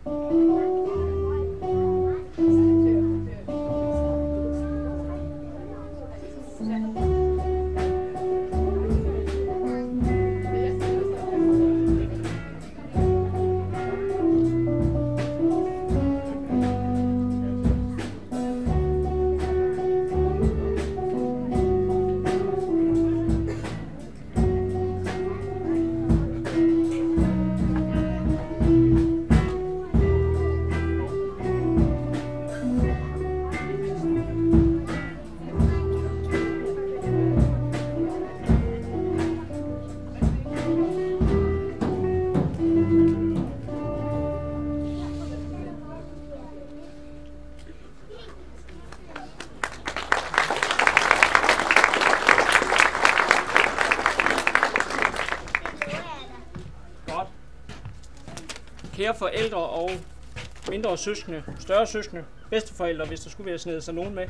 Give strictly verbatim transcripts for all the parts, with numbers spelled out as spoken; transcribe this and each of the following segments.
Kære forældre og mindre søskende, større søskende, bedsteforældre, hvis der skulle være snedet sig nogen med.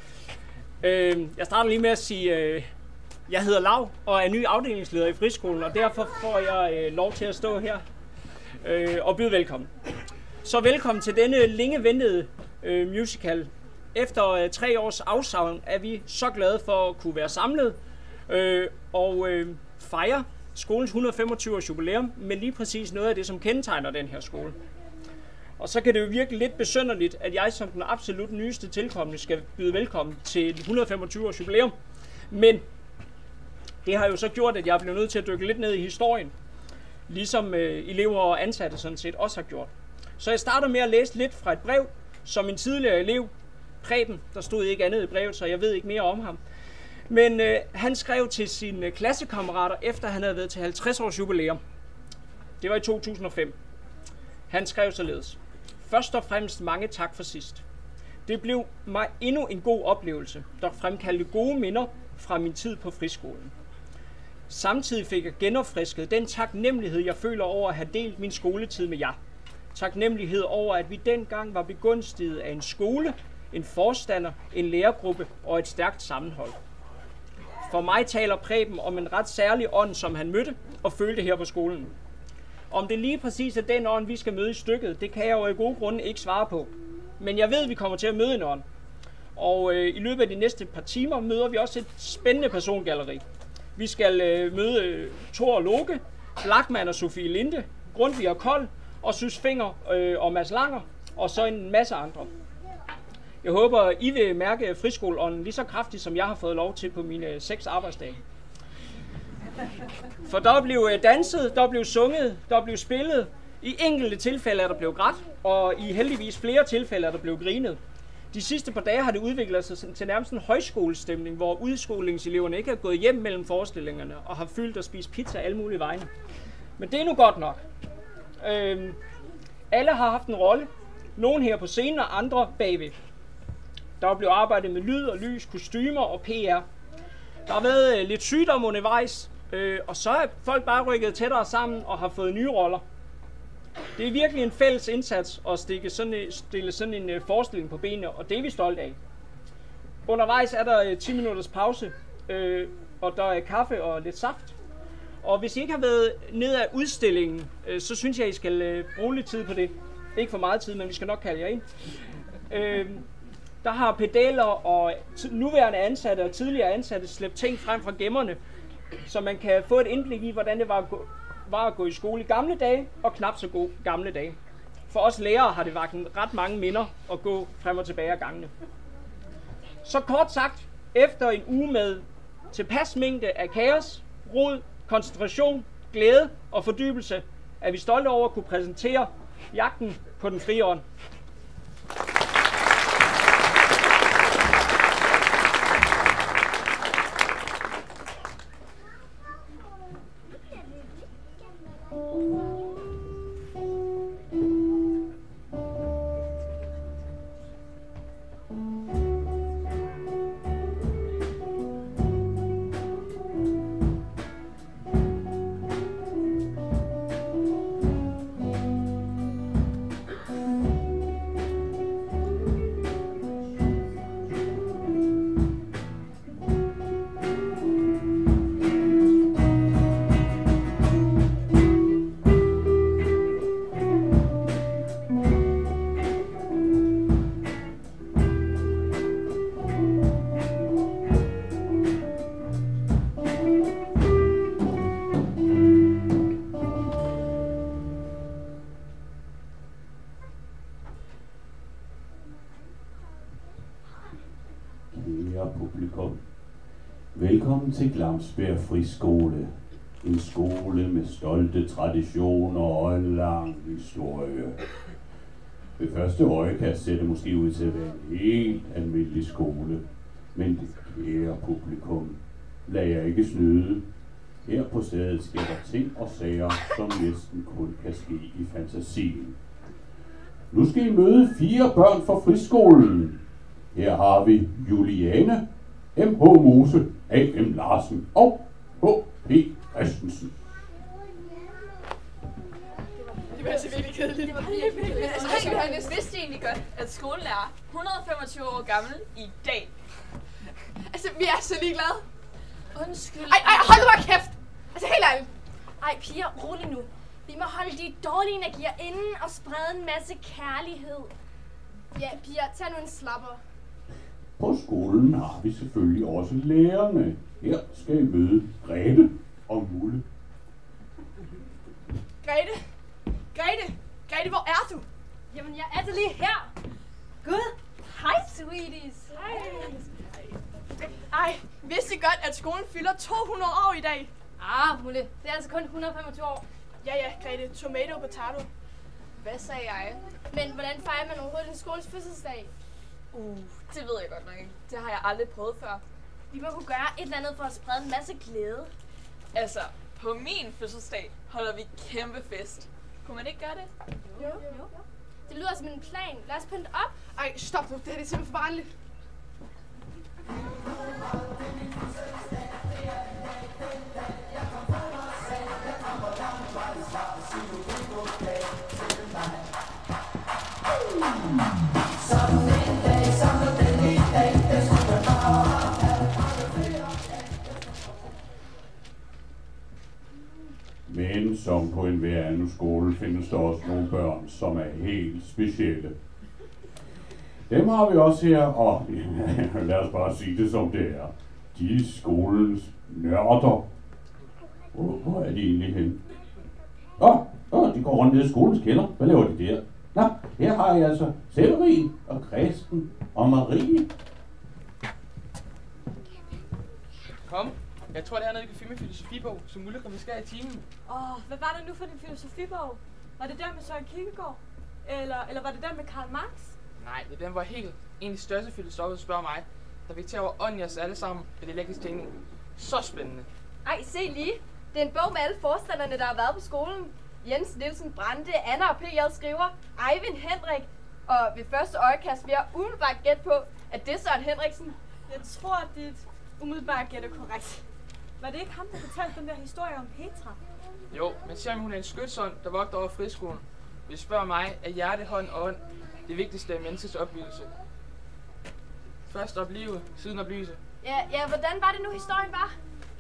Øh, jeg starter lige med at sige, øh, jeg hedder Lav og er ny afdelingsleder i friskolen, og derfor får jeg øh, lov til at stå her øh, og byde velkommen. Så velkommen til denne længe ventede øh, musical. Efter øh, tre års afsavn er vi så glade for at kunne være samlet øh, og øh, fejre skolens et hundrede og femogtyve års jubilæum, men lige præcis noget af det, som kendetegner den her skole. Og så kan det jo virke lidt besynderligt, at jeg som den absolut nyeste tilkommende skal byde velkommen til et hundrede og femogtyve års jubilæum. Men det har jo så gjort, at jeg blev nødt til at dykke lidt ned i historien, ligesom øh, elever og ansatte sådan set også har gjort. Så jeg starter med at læse lidt fra et brev, som en tidligere elev, Preben, der stod ikke andet i brevet, så jeg ved ikke mere om ham. Men øh, han skrev til sine klassekammerater, efter han havde været til halvtreds års jubilæum. Det var i to tusind og fem. Han skrev således: Først og fremmest mange tak for sidst. Det blev mig endnu en god oplevelse, der fremkaldte gode minder fra min tid på friskolen. Samtidig fik jeg genopfrisket den taknemmelighed, jeg føler over at have delt min skoletid med jer. Taknemmelighed over, at vi dengang var begunstiget af en skole, en forstander, en lærergruppe og et stærkt sammenhold. For mig taler Preben om en ret særlig ånd, som han mødte og følte her på skolen. Om det lige præcis er den ånd, vi skal møde i stykket, det kan jeg jo i gode grunde ikke svare på. Men jeg ved, at vi kommer til at møde en ånd. Og øh, i løbet af de næste par timer møder vi også et spændende persongalleri. Vi skal øh, møde øh, Thor og Loke, Blachman og Sofie Linde, Grundtvig og Kold, og Søs Finger øh, og Mads Langer, og så en masse andre. Jeg håber, I vil mærke friskoleånden lige så kraftigt, som jeg har fået lov til på mine seks arbejdsdage. For der blev danset, der blev sunget, der blev spillet. I enkelte tilfælde er der blevet grædt, og i heldigvis flere tilfælde er der blevet grinet. De sidste par dage har det udviklet sig til nærmest en højskolestemning, hvor udskolingseleverne ikke er gået hjem mellem forestillingerne og har fyldt og spist pizza alle mulige vegne. Men det er nu godt nok. Øhm, alle har haft en rolle. Nogle her på scenen og andre bagved. Der er blevet arbejdet med lyd og lys, kostymer og P R. Der har været øh, lidt sygdom undervejs, øh, og så er folk bare rykket tættere sammen og har fået nye roller. Det er virkelig en fælles indsats at stikke sådan, stille sådan en øh, forestilling på benene, og det er vi stolte af. Undervejs er der øh, ti minutters pause, øh, og der er kaffe og lidt saft. Og hvis I ikke har været ned ad udstillingen, øh, så synes jeg, I skal øh, bruge lidt tid på det. Ikke for meget tid, men vi skal nok kalde jer ind. Øh, Der har pedaler og nuværende ansatte og tidligere ansatte slæbt ting frem fra gemmerne, så man kan få et indblik i, hvordan det var at gå, var at gå i skole i gamle dage og knap så gode gamle dage. For os lærere har det vakt ret mange minder at gå frem og tilbage af gangene. Så kort sagt, efter en uge med tilpas mængde af kaos, rod, koncentration, glæde og fordybelse, er vi stolte over at kunne præsentere Jagten på den frie ånd. Velkommen til Glamsbjerg Friskole. En skole med stolte traditioner og en lang historie. Ved første øjekast ser det måske ud til at være en helt almindelig skole. Men det kære publikum, lad jer ikke snyde. Her på stedet sker der ting og sager, som næsten kun kan ske i fantasien. Nu skal I møde fire børn fra friskolen. Her har vi Juliane, M H Mose, A M Larsen og H P Christensen. Det var altså virkelig kedeligt. Det var virkelig kedeligt. Altså, altså, Johannes, vidste egentlig godt, at skolen er et hundrede og femogtyve år gammel i dag. Altså, vi er så ligeglade. Undskyld. Ej, ej, hold nu bare kæft! Altså, helt ærligt. Ej, piger, rolig nu. Vi må holde de dårlige energier inden og sprede en masse kærlighed. Ja, piger, tag nu en slapper. På skolen har vi selvfølgelig også lærerne. Her skal I møde Grete og Mulle. Grete? Grete? Grete, hvor er du? Jamen, jeg er da lige her. Gud. Hej, sweeties. Hej. Ej, vidste I godt, at skolen fylder to hundrede år i dag? Ah, Mulle. Det er altså kun et hundrede og femogtyve år. Ja, ja, Grete. Tomato, potato. Hvad sagde jeg? Men hvordan fejrer man overhovedet en skoles fødselsdag? Uh, det ved jeg godt nok ikke. Det har jeg aldrig prøvet før. Vi må kunne gøre et eller andet for at sprede en masse glæde. Altså, på min fødselsdag holder vi kæmpe fest. Kunne man ikke gøre det? Jo, jo. Det lyder som en plan. Lad os pynte op. Ej, stop nu. Det her det er simpelthen for barnligt. Men som på enhver anden skole findes der også nogle børn, som er helt specielle. Dem har vi også her, og lad os bare sige det som det er. De er skolens nørder. Hvor, hvor er de egentlig henne? Åh, åh, de går rundt ned i skolens kælder. Hvad laver de der? Nå, her har jeg altså Severin og Kristen og Marie. Kom. Jeg tror, det er noget, vi kan finde med filosofibog, som Mulle kommer skære i timen. Åh, oh, hvad var det nu for din filosofibog? Var det der med Søren Kierkegaard? Eller, eller var det der med Karl Marx? Nej, det er den var helt en af de største filosofer, spørger mig, der fik til over ånden i os alle sammen ved det elektriske tænkning. Så spændende. Ej, se lige. Det er en bog med alle forstanderne, der har været på skolen. Jens Nielsen Brande, Anna og P J skriver, Eivind Henrik. Og ved første øjekast vil jeg umiddelbart gætte på, at det er Søren Henriksen. Jeg tror, at dit umiddelbart gæt er korrekt. Var det ikke ham, der fortalte den der historie om Petra? Jo, men selvom hun er en skytsånd, der vogter over friskolen, hvis spørger mig, er hjerte, hånd og ånd det vigtigste af menneskets opbyggelse. Først oplive, siden oplyse. Ja, ja, hvordan var det nu, historien var?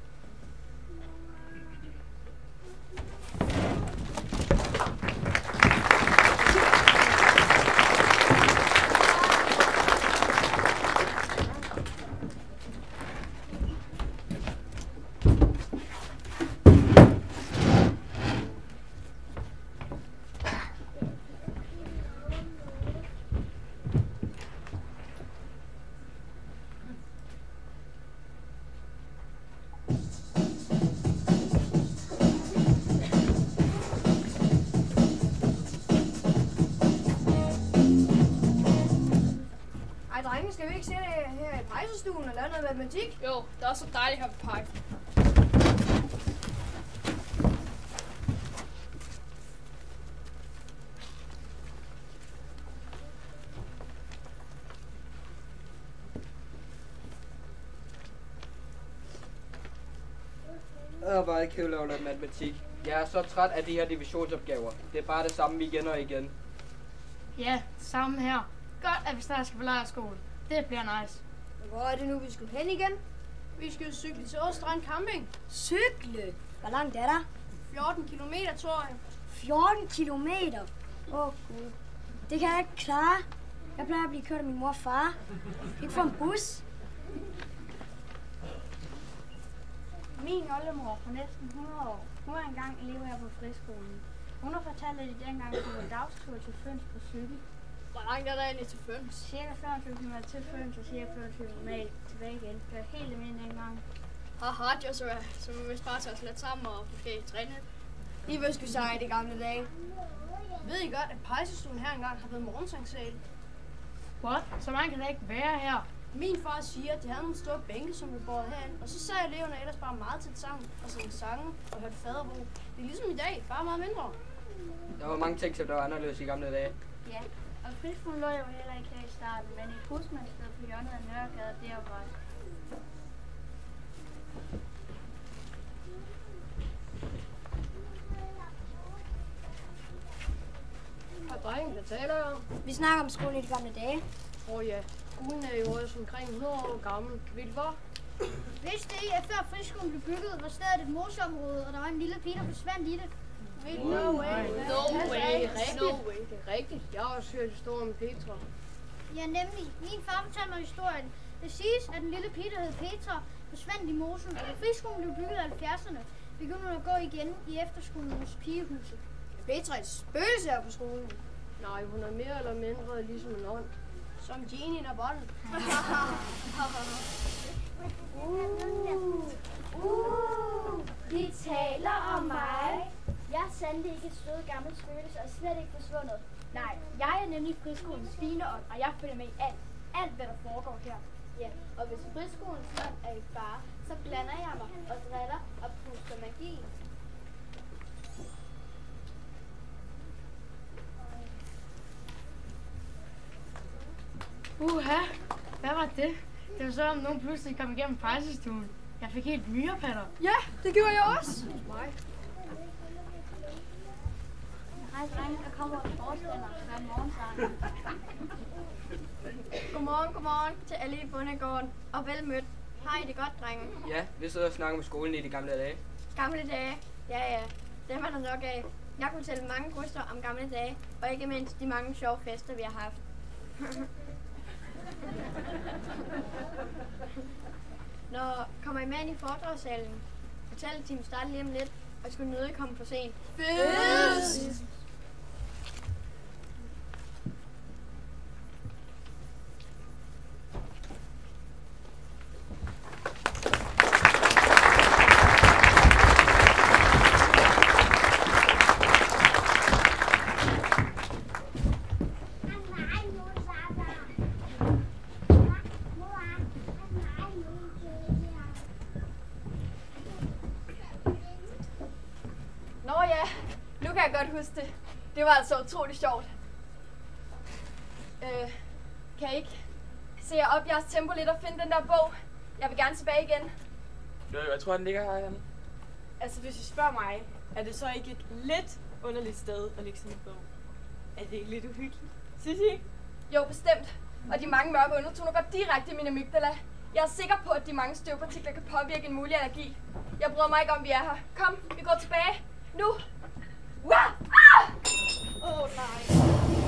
Skal vi ikke se det her i pejsestuen og lave noget matematik? Jo, det er også så dejligt her på park. Jeg er bare ikke kævle over matematik. Jeg er så træt af de her divisionsopgaver. Det er bare det samme igen og igen. Ja, samme her. Godt, at vi snart skal på lejrskole. Det bliver nice. Hvor er det nu, vi skal hen igen? Vi skal cykle til Åstrand Camping. Cykle? Hvor langt er der? fjorten kilometer, tror jeg. fjorten kilometer? Åh, oh, gud. Det kan jeg ikke klare. Jeg plejer at blive kørt af min mor og far. Ikke få en bus. Min oldemor for næsten hundrede år. Hun er engang elev her på friskolen. Hun har fortalt, at de dengang tog en dagstur til Føns på cykel. Hvor langt er der egentlig til Føns? Cirka femogtyve kilometer til Føns og cirka femogtyve kilometer tilbage igen. Det var helt almindeligt dengang. Haha, Joshua, så må vi vist bare tage os lidt sammen og måske træne. I var sgu seje i de gamle dage. Ved I godt, at pejsestuen her engang har været morgensangssal? What? Så man kan da ikke være her. Min far siger, at de havde nogle store bænke, som blev båret herind, og så sad eleverne ellers bare meget tæt sammen og sang sange og hørte faderbo. Det er ligesom i dag, bare meget mindre. Der var mange ting, som der var anderledes i gamle dage. Ja, Og friskolen lå jo heller ikke her i starten, men et husmandssted på hjørnet af Nørregade, det var bare. Hej drenge, hvad taler jeg om? Vi snakker om skolen i de gamle dage. Åh oh, ja, skolen er jo også omkring hundrede år gammel. Ved I hvor? Vidste I, at før friskolen blev bygget, var stedet et moseområde, og der var en lille pige, der forsvandt i det? No way. No way. Det er rigtigt. No way. Det er rigtigt. Jeg har også hørt historien om Petra. Ja, nemlig. Min far fortalte mig historien. Det siges, at den lille pige, der hed Petra, forsvandt i mosen, og da friskolen blev bygget i halvfjerdserne, begyndte hun at gå igen i efterskolens pigehuse. Petra er et spøgelse her på skolen. Nej, hun er mere eller mindre ligesom en ånd. Som genien af bånden. Uh, uh, de taler om mig. Jeg er sandelig ikke et sødt gammelt spøgelse og slet ikke forsvundet. Nej, jeg er nemlig friskolens fine ånd, og jeg følger med i alt. Alt, hvad der foregår her. Ja, og hvis friskolens ånd er i fare, så blander jeg mig og driller og puster magi. Uha, hvad var det? Det var så, om nogen pludselig kom igennem pejsestuen. Jeg fik helt myrepatter. Ja, det gjorde jeg også. Mig. Hej drenge, der kommer vores forstander fra morgensangen. Godmorgen, godmorgen til alle i bondegården, og vel mødt. Har I det godt, drenge? Ja, vi sidder og snakker om skolen i de gamle dage. Gamle dage? Ja, ja. Dem er der nok af. Jeg kunne fortælle mange bryster om gamle dage, og ikke mindst de mange sjove fester, vi har haft. Når kommer I med ind i foredragssalen? Fortælletimen starter lige om lidt, og skulle nødig komme for sent. Fedt! Nå ja, nu kan jeg godt huske det. Det var altså utroligt sjovt. Øh, kan I ikke se jer op jeres tempo lidt og finde den der bog? Jeg vil gerne tilbage igen. Jo, jeg tror, den ligger herhenne. Altså, hvis I spørger mig, er det så ikke et lidt underligt sted at lægge sådan en bog? Er det ikke lidt uhyggeligt? Synes I ikke? Jo, bestemt. Og de mange mørke undertoner går direkte i min amygdala. Jeg er sikker på, at de mange støvpartikler kan påvirke en mulig allergi. Jeg bryder mig ikke om, vi er her. Kom, vi går tilbage. Nu! Åh, ah! Oh, nej.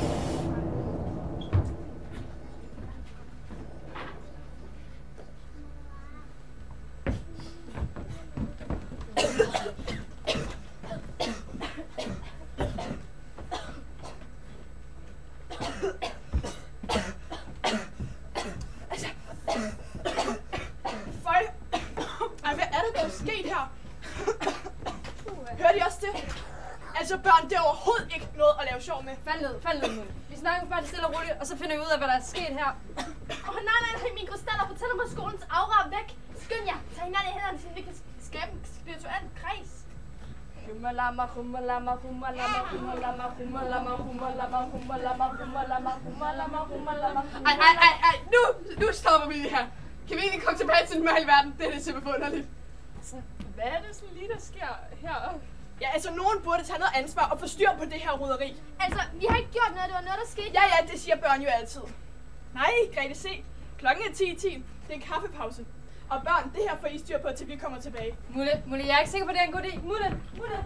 Altså børn, det er overhovedet ikke noget at lave sjov med. Fald ned, fald ned nu. Vi snakker bare det stille og roligt, og så finder vi ud af, hvad der er sket her. Åh oh, nej, nej, nej, mine krystaller fortæller mig skolens aura er væk. Skynd jer, tag hinanden i hænderne, så vi kan skabe en spirituel kreds. Hummalama, hummalama, hummalama, hummalama, hummalama, hummalama, hummalama, hummalama, hummalama, hummalama. Ej, ej, ej, ej, nu, nu stopper vi det her. Kan vi egentlig komme tilbage til den normale verden? Det er det simpelthen underligt. Så, hvad er det sådan lige, der sker her? Ja, altså nogen burde tage noget ansvar og få styr på det her roderi. Altså, vi har ikke gjort noget, det var noget, der skete. Ja, ja, det siger børn jo altid. Nej, Grete, se. Klokken er ti i ti. Det er en kaffepause. Og børn, det her får I styr på, til vi kommer tilbage. Mulle, Mulle, jeg er ikke sikker på, det er en god idé. Mulle, Mulle.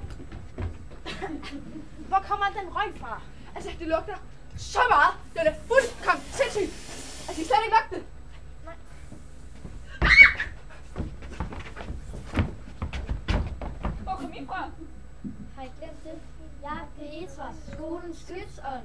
Hvor kommer den røg fra? Altså, det lugter så meget. Den er fuldkommen sindssyg. Altså, I kan slet ikke lugte det. Nej. Hvor kom I fra? Har I glemt det? Jeg er Petra, skolens skytsånd.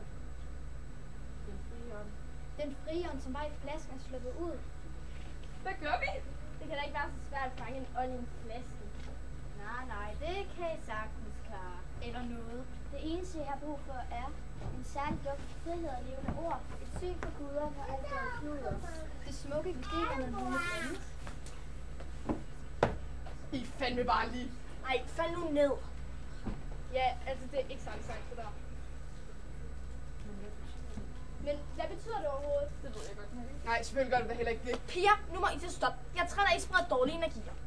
Den frie ånd, som var i flasken, er sluppet ud. Hvad gør vi? Det Det kan da ikke være så svært at fange en ånd i en flaske. Nej, nej, det kan I sagtens klare. Eller noget. Det eneste, jeg har brug for, er en særlig duft, frihed og levende ord, et syn for guder, når alt går i fluder. Det smukke gik, når lune findes. I er fandme bare lige. Ej, fald nu ned. Ja, altså det er ikke særlig sagt det der. Men hvad betyder det overhovedet? Det ved jeg godt. Nej, selvfølgelig gør det da heller ikke det. Piger, nu må I til stoppe. Jeg træner ikke spredt dårlige energier.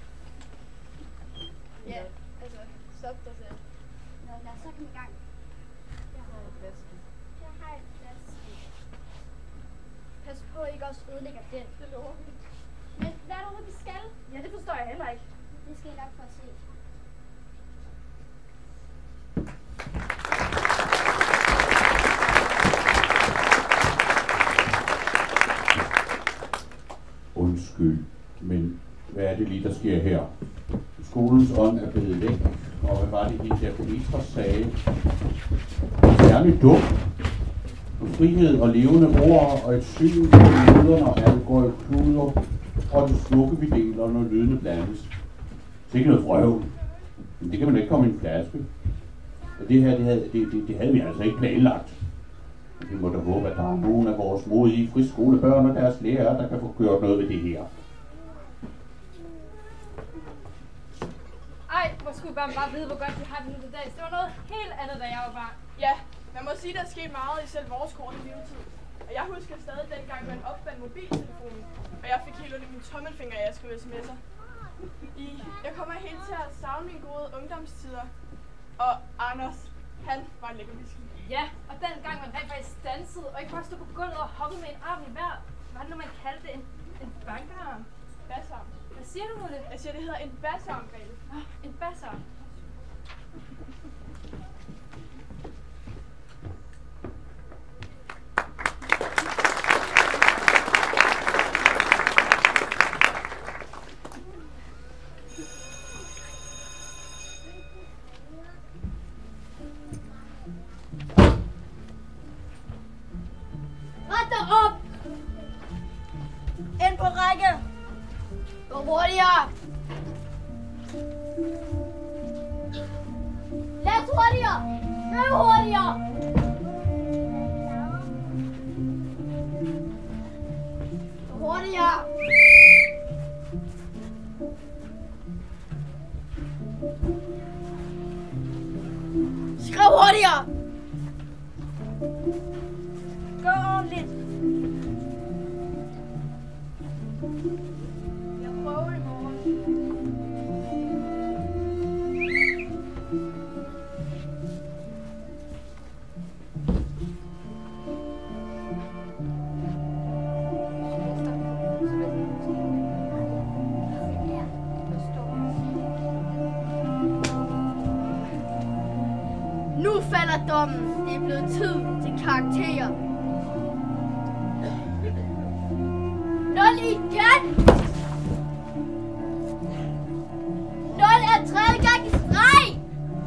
Ja, altså, stop dig selv. Nå, lad os så komme i gang. Jeg har et flaske. Jeg har et flaske. Pas på, at I ikke også ødelægger den. Det lover vi. Men hvad er det overhovedet, vi skal? Ja, det forstår jeg heller ikke. Det skal I nok få at se. Undskyld, men hvad er det lige, der sker her? Skolens ånd er blevet væk, og hvad var det, hende der Petra sagde? Særligt duft, og frihed og levende ord, og et syn på lyder, når alt går i kluder, og det smukke vi deler, når lydene blandes. Det er ikke noget frøv, men det kan man ikke komme i en flaske. Og det her, det havde, det, det, det havde vi altså ikke planlagt. Vi må da håbe, at der er nogen af vores modige friskolebørn og deres lærere, der kan få gjort noget ved det her. Ej, hvor skulle børn bare vide, hvor godt de har det nu til dags. Det var noget helt andet, da jeg var barn. Ja, man må sige, der er sket meget i selv vores korte levetid. Og jeg husker stadig dengang, man opfandt mobiltelefonen, og jeg fik helt under min tommelfinger, at jeg skrev sms'er. I, jeg kommer helt til at savne mine gode ungdomstider. Og Anders, han var en lækker whisky. Ja, og dengang man rent faktisk stansede, og ikke bare stod på gulvet og hoppede med en arm i hver. Hvad er det nu, man kaldte det? En, en bankarm? Bassarm. Hvad siger du, Mulle? Jeg siger, det hedder en bassarm, Grete. Oh, en bassarm. Ret dig op! Ind på række! Gå hurtigere! Læs hurtigere! Løb hurtigere! Gå hurtigere! Skriv hurtigere! Gå ordentligt! Jeg prøver i morgen. Nu falder dommen. Det er blevet tid til karakterer. Nul igen! Nul er tredje gang i streg!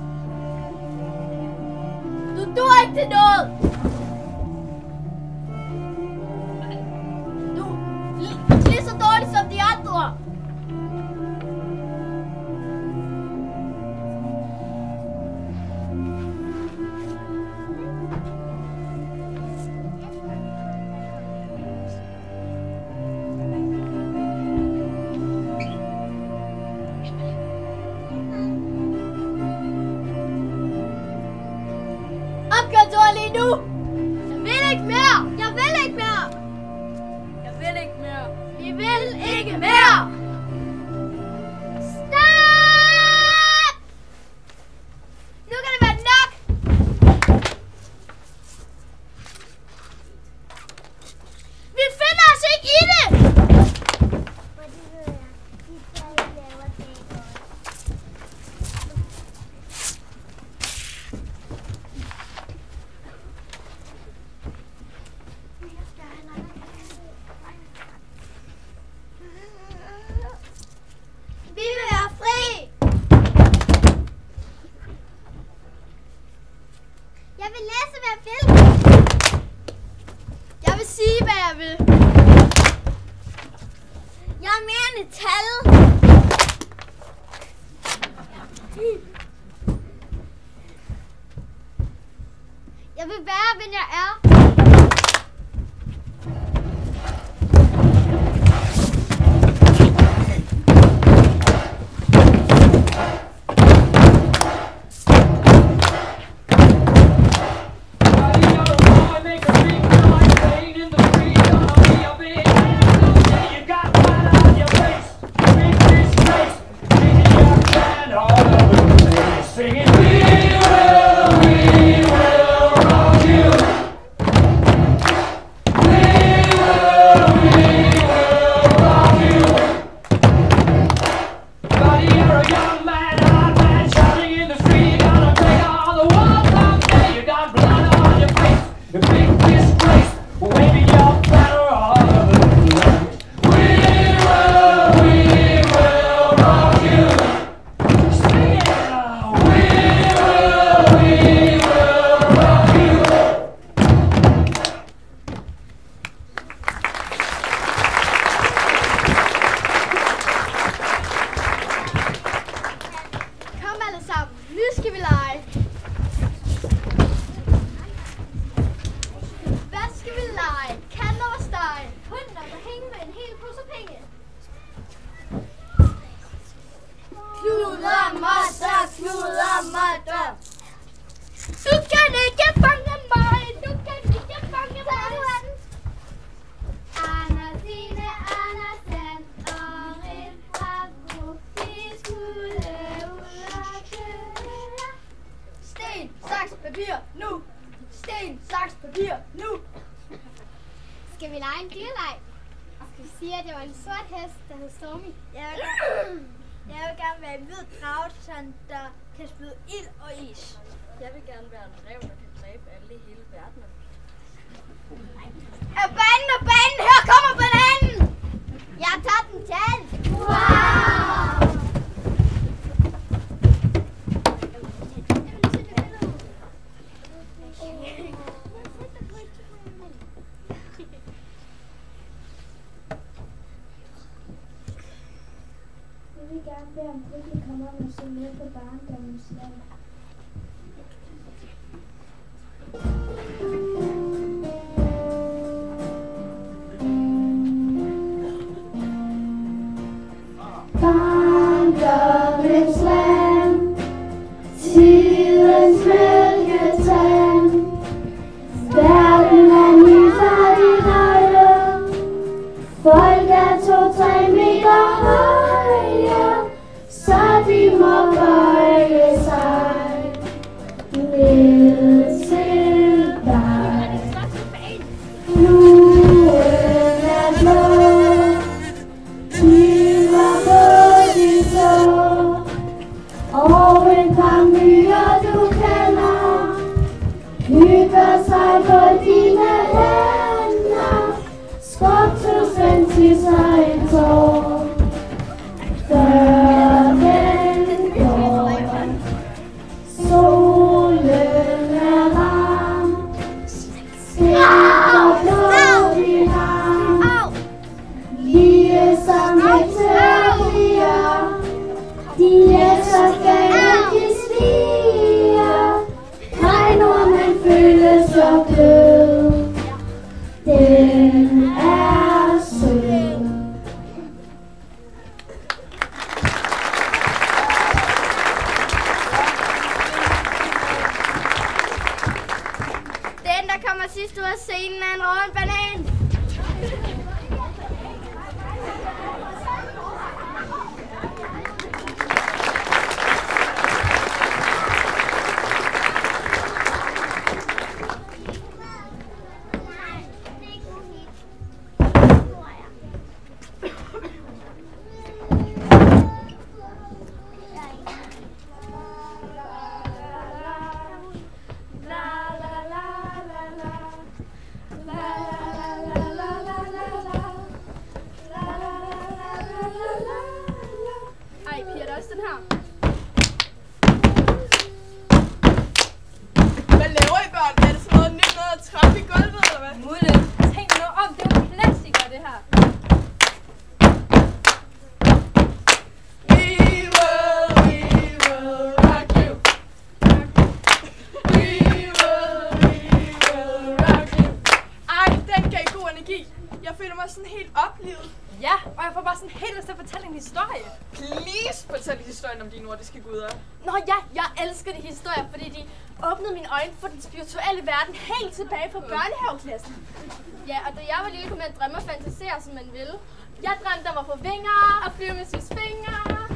Du duer ikke til noget! Du er lige så dårlig som de andre! Opgør lige nu! Jeg vil ikke mere! Jeg vil ikke mere! Jeg vil ikke mere! Vi vil ikke mere! Stop! Nu kan det være nok! Vi finder os ikke i det! Vi vil være fri! Jeg vil læse, hvad jeg vil. Jeg vil sige, hvad jeg vil. Jeg er mere gerne et tal. Jeg vil være, hvem jeg er. La la la la la la la la la la. sådan helt oplivet. Ja, og jeg får bare sådan helt lyst til at fortælle en historie. Please, fortæl historien om de nordiske guder. Nå ja, jeg elsker de historier, fordi de åbnede mine øjne for den spirituelle verden helt tilbage fra børnehaveklassen. Ja, og da jeg var lille, kunne man drømme og fantasere, som man ville. Jeg drømte om at få vinger og flyve med sine fingre.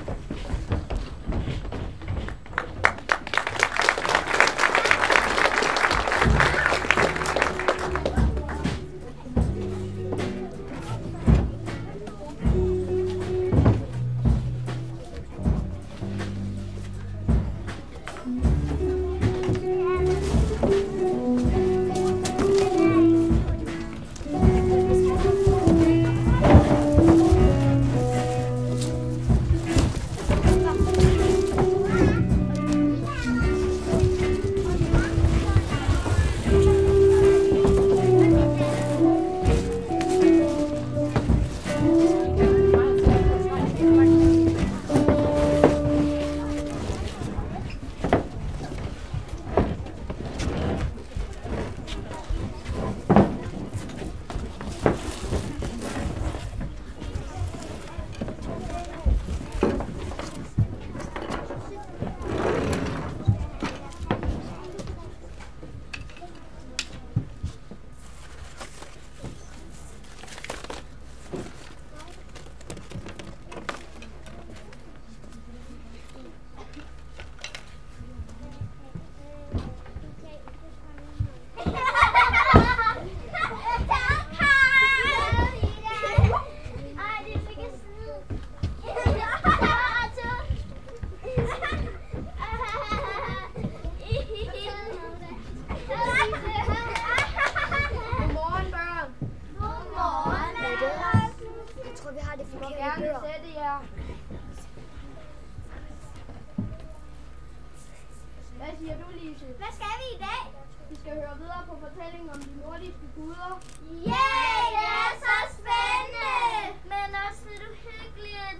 Hvad skal vi i dag? Vi skal høre videre på fortællingen om de nordiske guder. Yay, det er så spændende! Men også lidt uhyggeligt.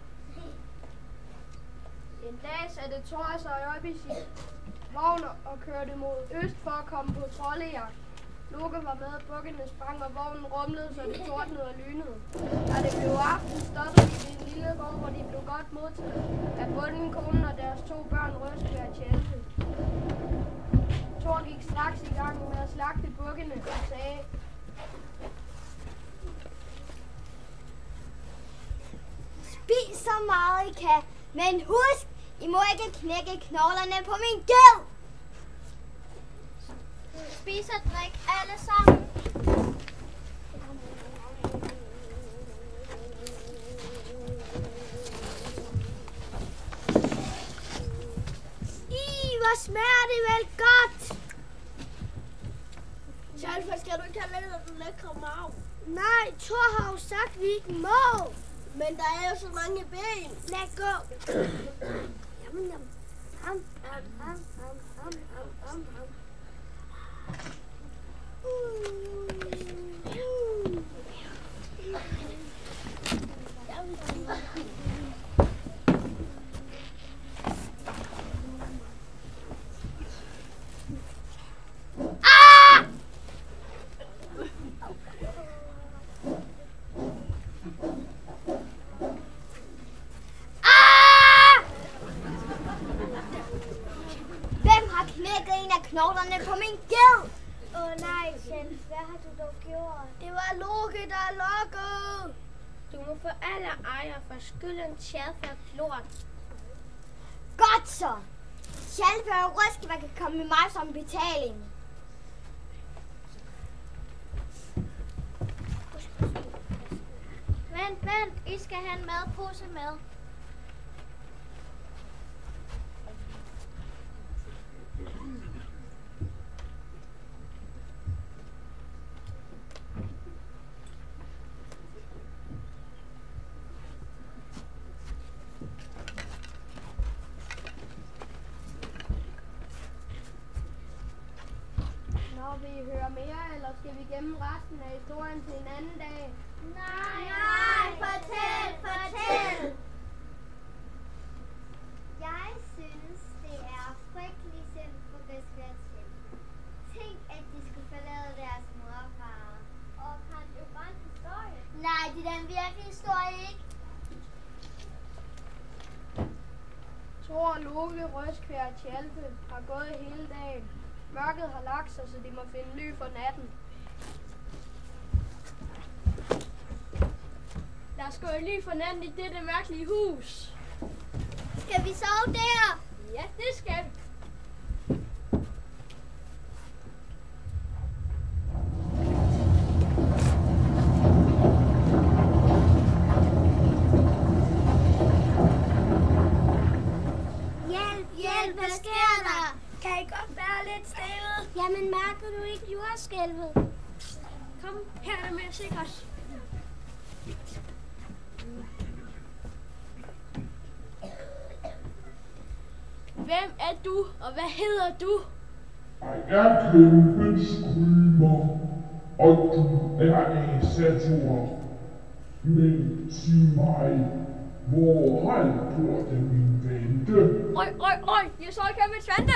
En dag satte Thor sig op i sin vogn og kørte mod øst for at komme på troldejagt. Loke var med, bukkene sprang, og vognen rumlede, så det tordnede og lynede. Da det blev aften, stoppede de ved en lille gård, hvor de blev godt modtaget af bunden, konen og deres to børn Røske og Tjelte. Thor gik straks i gang med at slagte bukkene og sagde: Spis så meget I kan, men husk, I må ikke knække knoglerne på min ged! Spis og drik alle sammen. I, hvor smager det vel godt! Tjalfa, skal du ikke have lidt af den lækre marv? Nej, Thor har jo sagt, at vi ikke må. Men der er jo så mange ben. Lad gå. Jamen, jamen. Am, am, am, am, am, am, am, am. Knoglerne på min ged! Åh oh, nej, Sjens, hvad har du dog gjort? Det var Loke, der lukkede! Du må få alle ejere for skylden Tjalfa lort. Godt så! Tjalfa og Røske, hvad kan komme med mig som betaling? Vent, vent, I skal have en madpose med. Vil I høre mere, eller skal vi gemme resten af historien til en anden dag? Nej, nej, fortæl, fortæl! Jeg synes, det er frygtelig synd for Røske. Tænk, at de skulle forlade deres mor og far. Og kan jo bare en historie. Thor, Loke, Røskvær og Tjalfe har gået hele dagen. Mørket har lagt sig, så de må finde ly for natten. Lad os gå i ly for natten i dette mærkelige hus. Skal vi sove der? Ja, det skal vi. Hjælp, hjælp, hvad sker der? Kan I godt være lidt stille? Jamen, mærker du ikke jordskælvet? Kom, her er det mere sikkert. Hvem er du, og hvad hedder du? Jeg er kæmpe skrymer, og du er Asator. Men sig mig, hvor har jeg gjort af min vente? Røg, røg, røg! Jeg så ikke mit svante!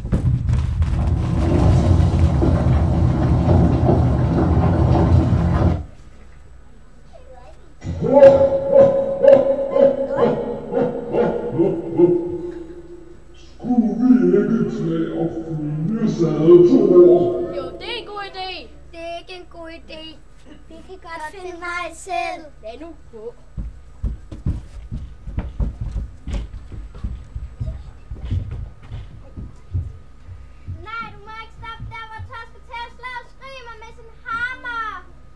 Skulle vi ikke tage og følge Asator? Jo, det er en god idé. Det er ikke en god idé. Vi kan godt finde vej selv. Lad nu gå. Nej, du må ikke stoppe der, hvor Thor skal til at slå og skrige mig med sin hammer.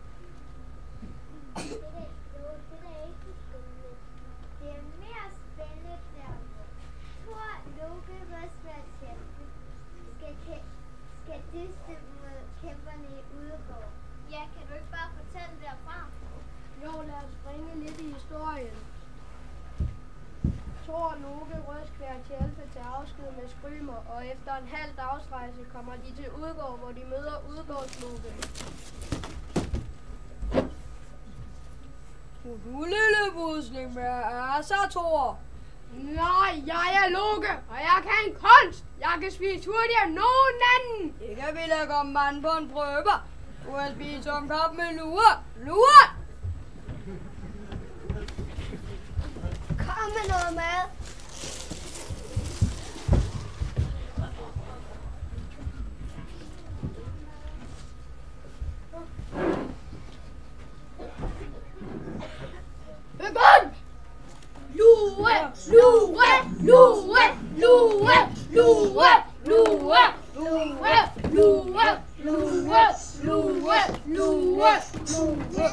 Det er, jo, det er ikke spændende. Det er mere spændende der, hvor Thor, Loke, Røskvær og Tjalfe skal, kæ- skal dyste mod kæmperne i Udegård. Ja, kan du ikke bare fortælle derfra? Jo, lad os springe lidt i historien. Thor, Loke, Røskvær og Tjalfe til afsked med Skrymer, og efter en halv dagsrejse kommer de til Udgård, hvor de møder Udgårdsloke. Skulle du lille busling med Asator? Nej, jeg er Loke, og jeg kan kunst. Jeg kan spise hurtigere end nogen anden. Det kan vi da komme an på en prøve. Du har spist om kap med lure. Lure! Kom med noget mad. Begynd! Lure! Lure! Lure! Lure! Lure! Lure! Lure! Lure! Lure! Lure! Lure! Lure!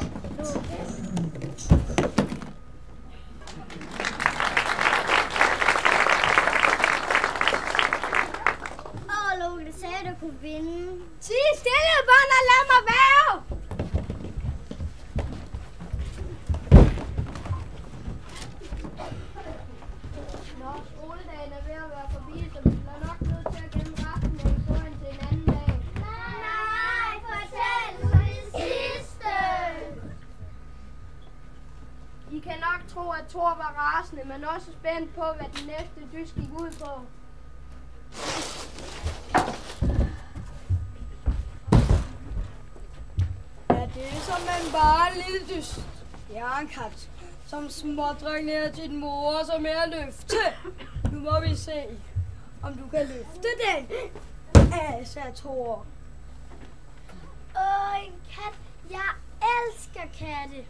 Åh, Loke, det sagde, du kunne vinde. Sig stille, børn, og lad mig være! Nå, skoledagen er ved at være forbi, så vi bliver nok nødt til at gemme resten af historien til en anden dag. Nej, fortæl nu det sidste. I kan nok tro, at Thor var rasende, men også spændt på, hvad den næste dyst gik ud på. Ja, det er som en bare en lille dyst. Jeg er en kat, som smådreng ned til din mor, som er at løfte. Nu må vi se, om du kan løfte den, Asator. Åh, en kat. Jeg elsker katte.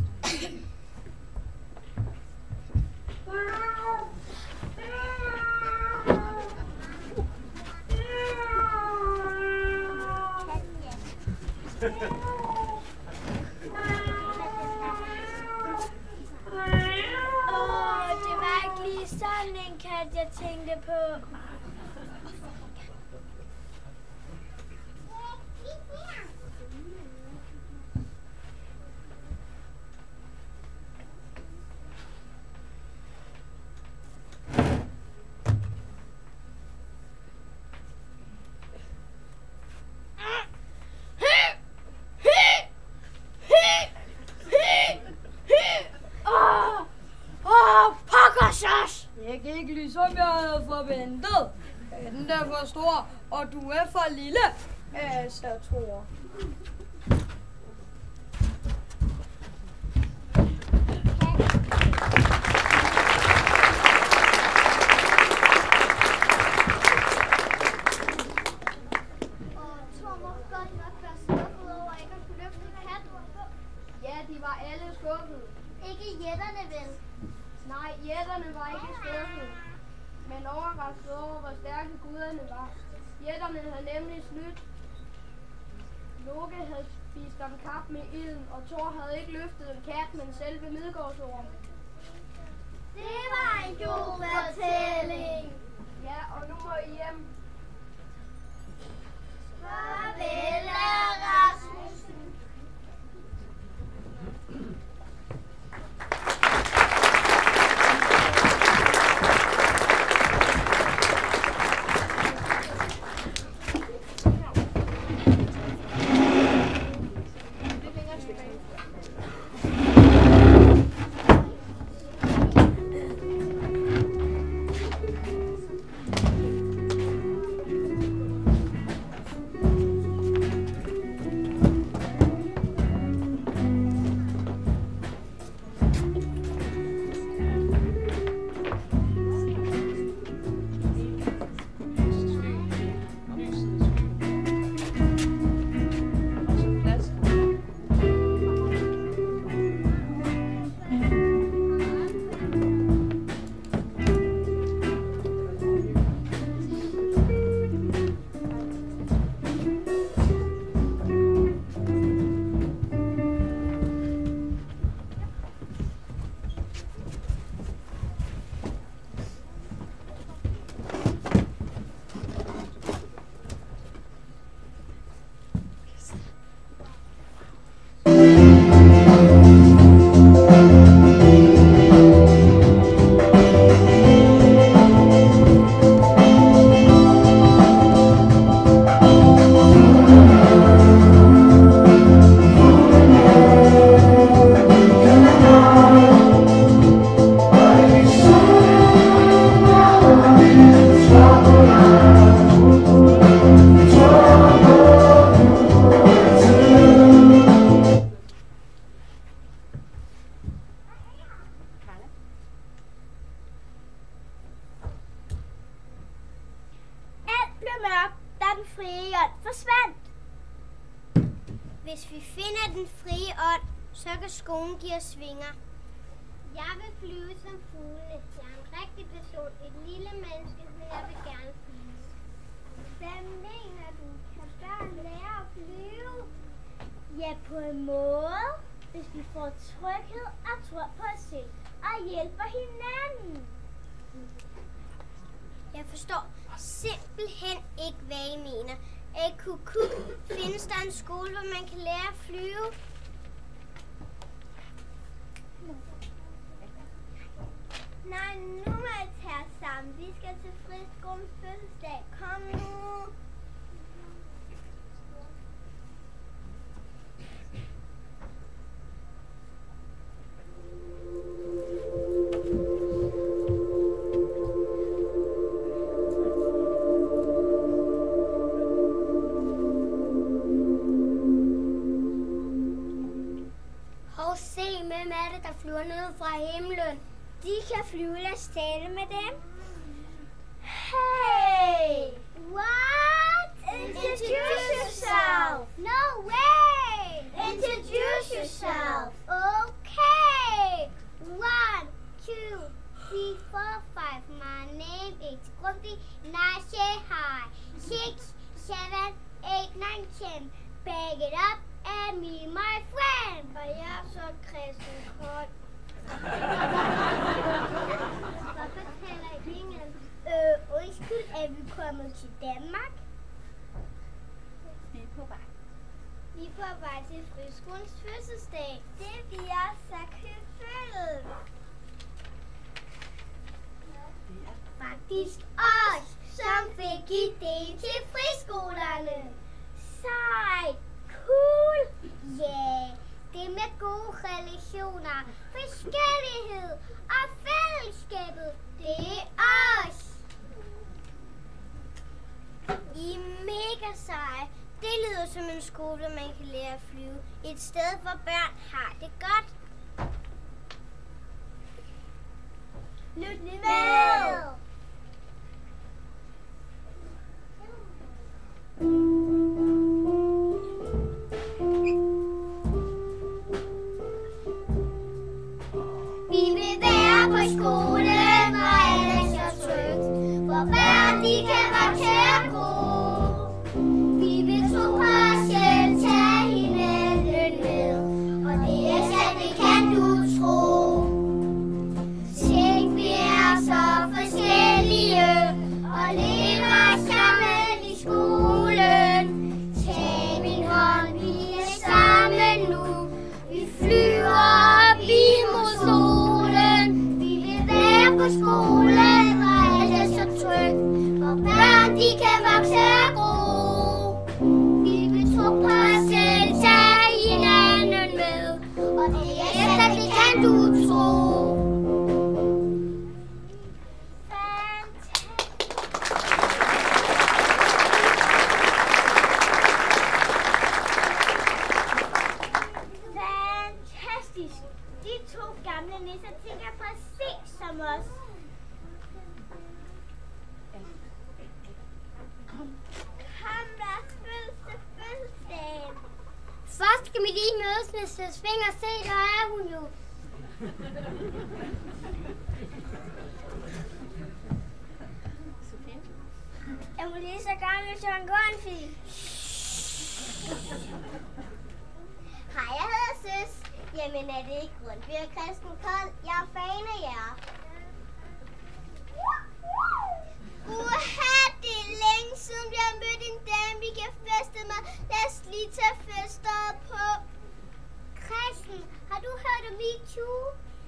Åh, det var ikke lige sådan en kat, jeg tænkte på. Det gik ligesom jeg havde forventet. Den er for stor, og du er for lille, Asator. skuffet. Ikke jætterne, vel? Nej, jætterne var ikke skuffet, men overrasket over, hvor stærke guderne var. Jætterne havde nemlig snydt. Loke havde spist om kap med ilden, og Thor havde ikke løftet en kat, men selve Midgårdsormen. Det var en god fortælling. Ja, og nu må I hjem. Farvel, Rasmussen. Hvis vi finder den frie ånd, så kan skolen give os vinger. Jeg vil flyve som fuglene. Jeg er en rigtig person, et lille menneske, men jeg vil gerne flyve. Hvad mener du? Kan børn lære at flyve? Ja, på en måde, hvis vi får tryghed og tror på os selv og hjælper hinanden. Jeg forstår simpelthen ikke, hvad I mener. A Q Q, findes der en skole, hvor man kan lære at flyve? Nej, nu må jeg tage os sammen. Vi skal til friskolens fødselsdag. Kom nu. Hov, se, hvem er det, der flyver ned fra himlen? De kan flyve, lad os tale med dem. Hey! What? Introduce yourself! No way! Introduce yourself! Okay! One, two, three, four, five. My name is Grumpy. Nine, say hi. Six, seven, eight, nine, ten. Back it up and me, my friend. Og jeg er så Christian Kort. Hvorfor taler I engelsk? Øh, undskyld, er vi kommet til Danmark? Vi er på vej. Vi er på vej til friskolens fødselsdag. Det bliver så køfødt. Faktisk os, som fik idéen til friskolerne. Sejt, cool, yeah. Det med gode relationer, forskellighed og fællesskabet, det er os. I er mega seje. Det lyder som en skole, hvor man kan lære at flyve. Et sted, hvor børn har det godt. Lyt med! lige mødes med Søs Finger. Se, der er hun jo. Er hun lige så gammel som en Gunfie? Hej, jeg hedder Søs. Jamen, er det ikke Grundtvig og Christen Kold? Jeg er fan af jer. Uha, det er længe siden vi har mødt en dame, vi kan feste med. Lad os lige tage fester på. Christen, har du hørt om MeToo?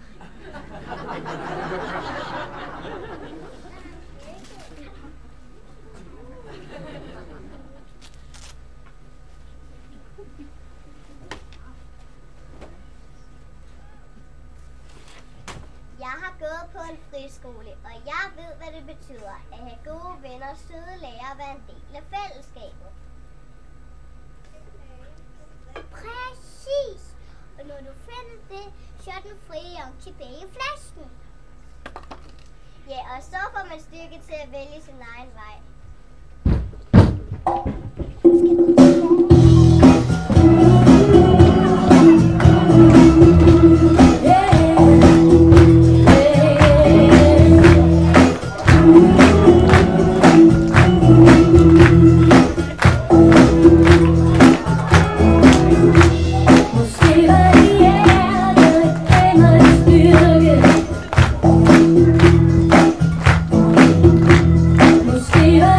Jeg har gået på en friskole, og jeg ved, hvad det betyder at have gode venner, søde lærere og være en del af fællesskabet. Præcis! Og når du finder det, så er den frie om tilbage i flasken. Ja, og så får man styrke til at vælge sin egen vej. Måske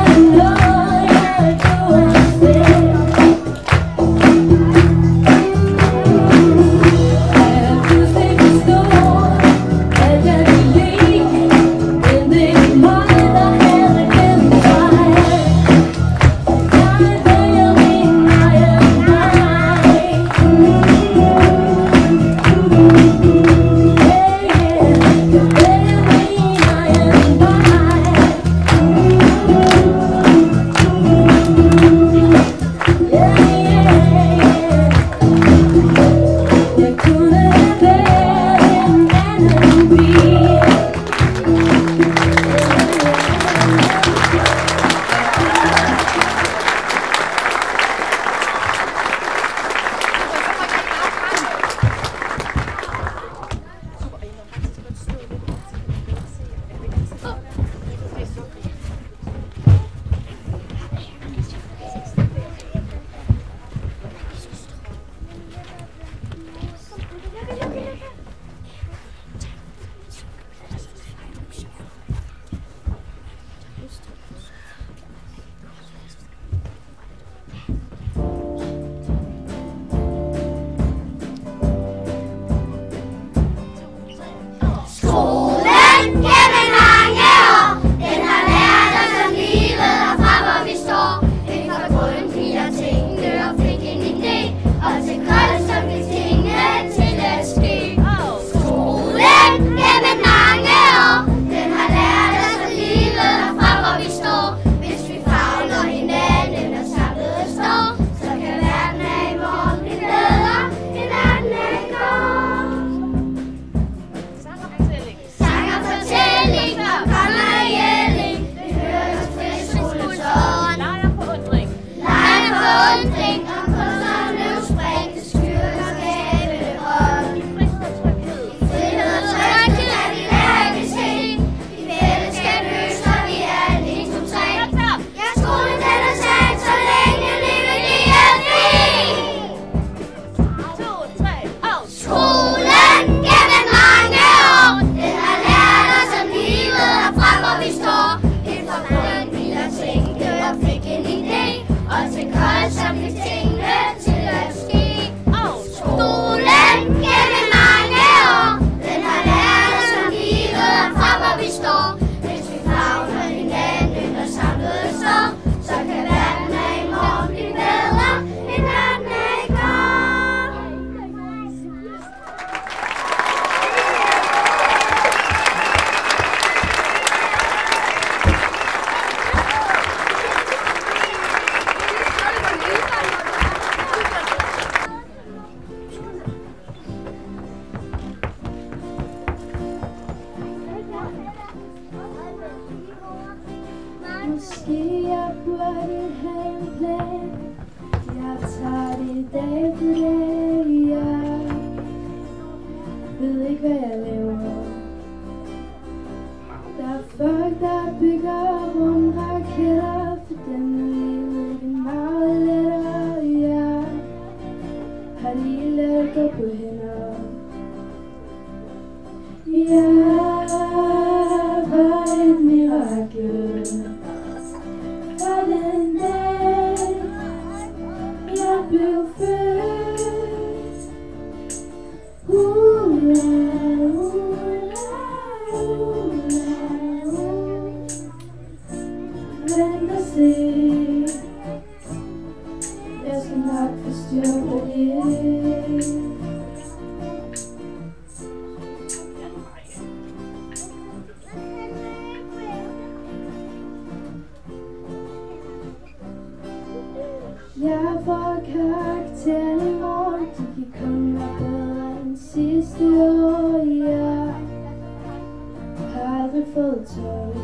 Jeg får karakteren i morgen, de kan kun være bedre end sidste år. Jeg har aldrig fået tøj.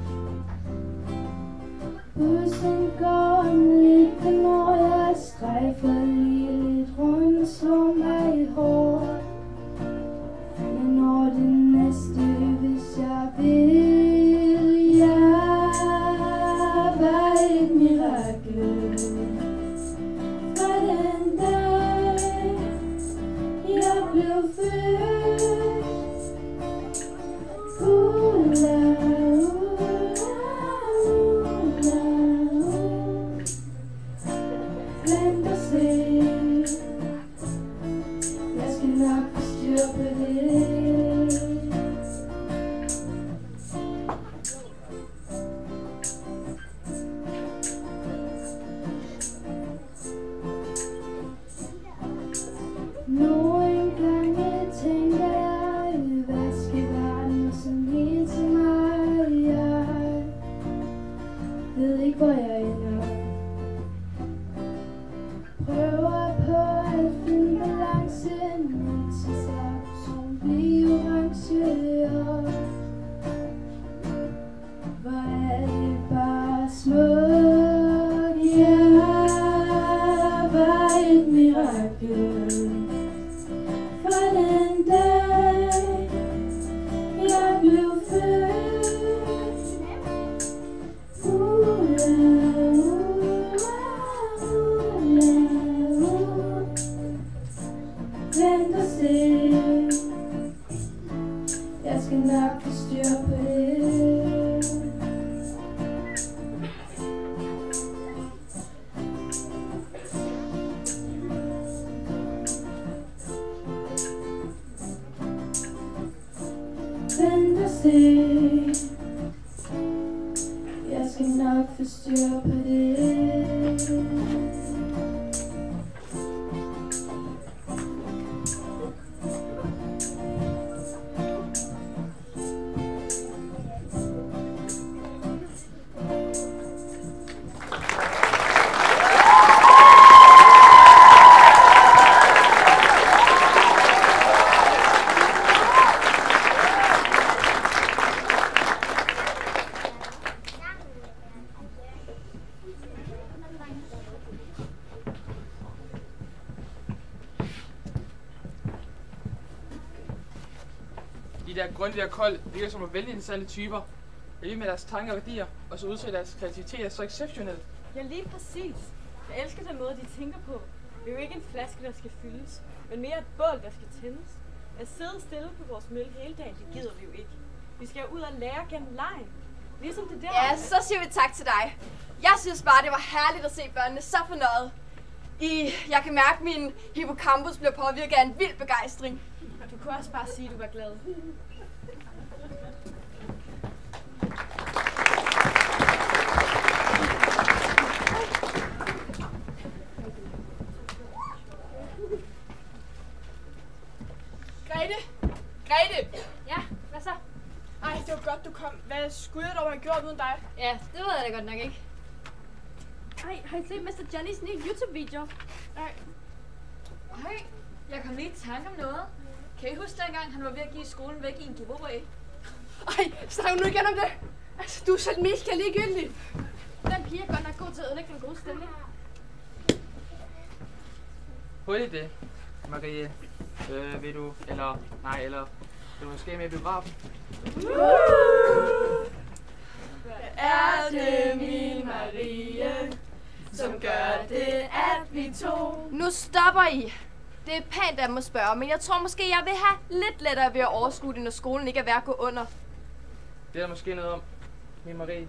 Bussen går om lidt, når jeg strejfer lige lidt rundt og slår mig i hår. Jeg når det næste, hvis jeg vil. Jeg var et mirakel fra den dag, jeg blev født. Ula, vent og se, jeg skal nok få styr på det. Nogle gange tænker jeg, hvad skal verden og sådan helt til mig? Jeg ved ikke, hvor jeg ender. Prøver på at finde balancen, men til sagt, som bliver orange. Hvor er det bare smukt. Jeg var et mirakel fra den dag, jeg blev født. Ula, vent og se, jeg skal nok få styr på det. Vent og se, jeg skal nok få styr på det. De der grundige og kold virker som at vælge interessante typer. Jeg vil med deres tanker og værdier, og så udtrykker deres kreativitet er så exceptionelt. Ja, lige præcis. Jeg elsker den måde, de tænker på. Det er jo ikke en flaske, der skal fyldes, men mere et bål, der skal tændes. At sidde stille på vores mølle hele dagen, det gider vi jo ikke. Vi skal ud og lære gennem lejen. Ligesom det der. Ja, så siger vi tak til dig. Jeg synes bare, det var herligt at se børnene så fornøjet. I, jeg kan mærke, at min hippocampus bliver påvirket af en vild begejstring. Du kunne også bare sige, at du var glad. Grete? Grete? Ja, hvad så? Ej, det var godt, du kom. Hvad skulle jeg dog have gjort uden dig? Ja, det ved jeg da godt nok ikke. Ej, har I set mister Johnnys nye YouTube-video? Nej. Ej, jeg kom lige i tanke om noget. Kan I huske dengang, han var ved at give skolen væk i en giveaway? Ej, snak nu igen om det. Altså, du er selv mega ligegyldig. Den pige er godt nok god til at ødelægge den gode stemning. Hurtigt det, Marie. Øh, vil du, eller, nej, eller, vil du måske med i biografen? Er det min Marie, som gør det, at vi to... Nu stopper I. Det er pænt at må spørge, men jeg tror måske, jeg vil have lidt lettere ved at overskue det, når skolen ikke er ved at gå under. Det er der måske noget om, min Marie.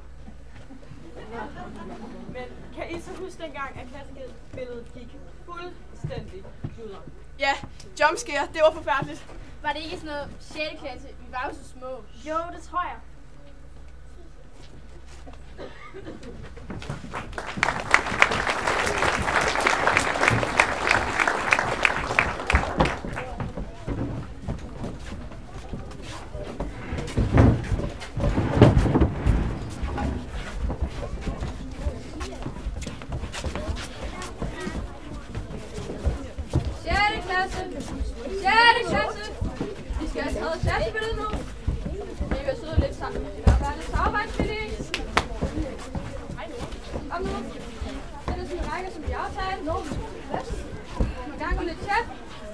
Men kan I så huske dengang, at klassebilledet gik fuldstændig kluder? Ja, jumpscare, det var forfærdeligt. Var det ikke sådan noget sjette klasse? Vi var jo så små. Jo, det tror jeg. Sjette klasse! Vi skal have taget klassebilledet nu. Vi vil sidde lidt sammen. Vi vil være lidt samarbejdsvillige. Kom nu. Det er sådan en række, som vi aftalte. Nu. Plads. Vi må gang gå lidt tæt.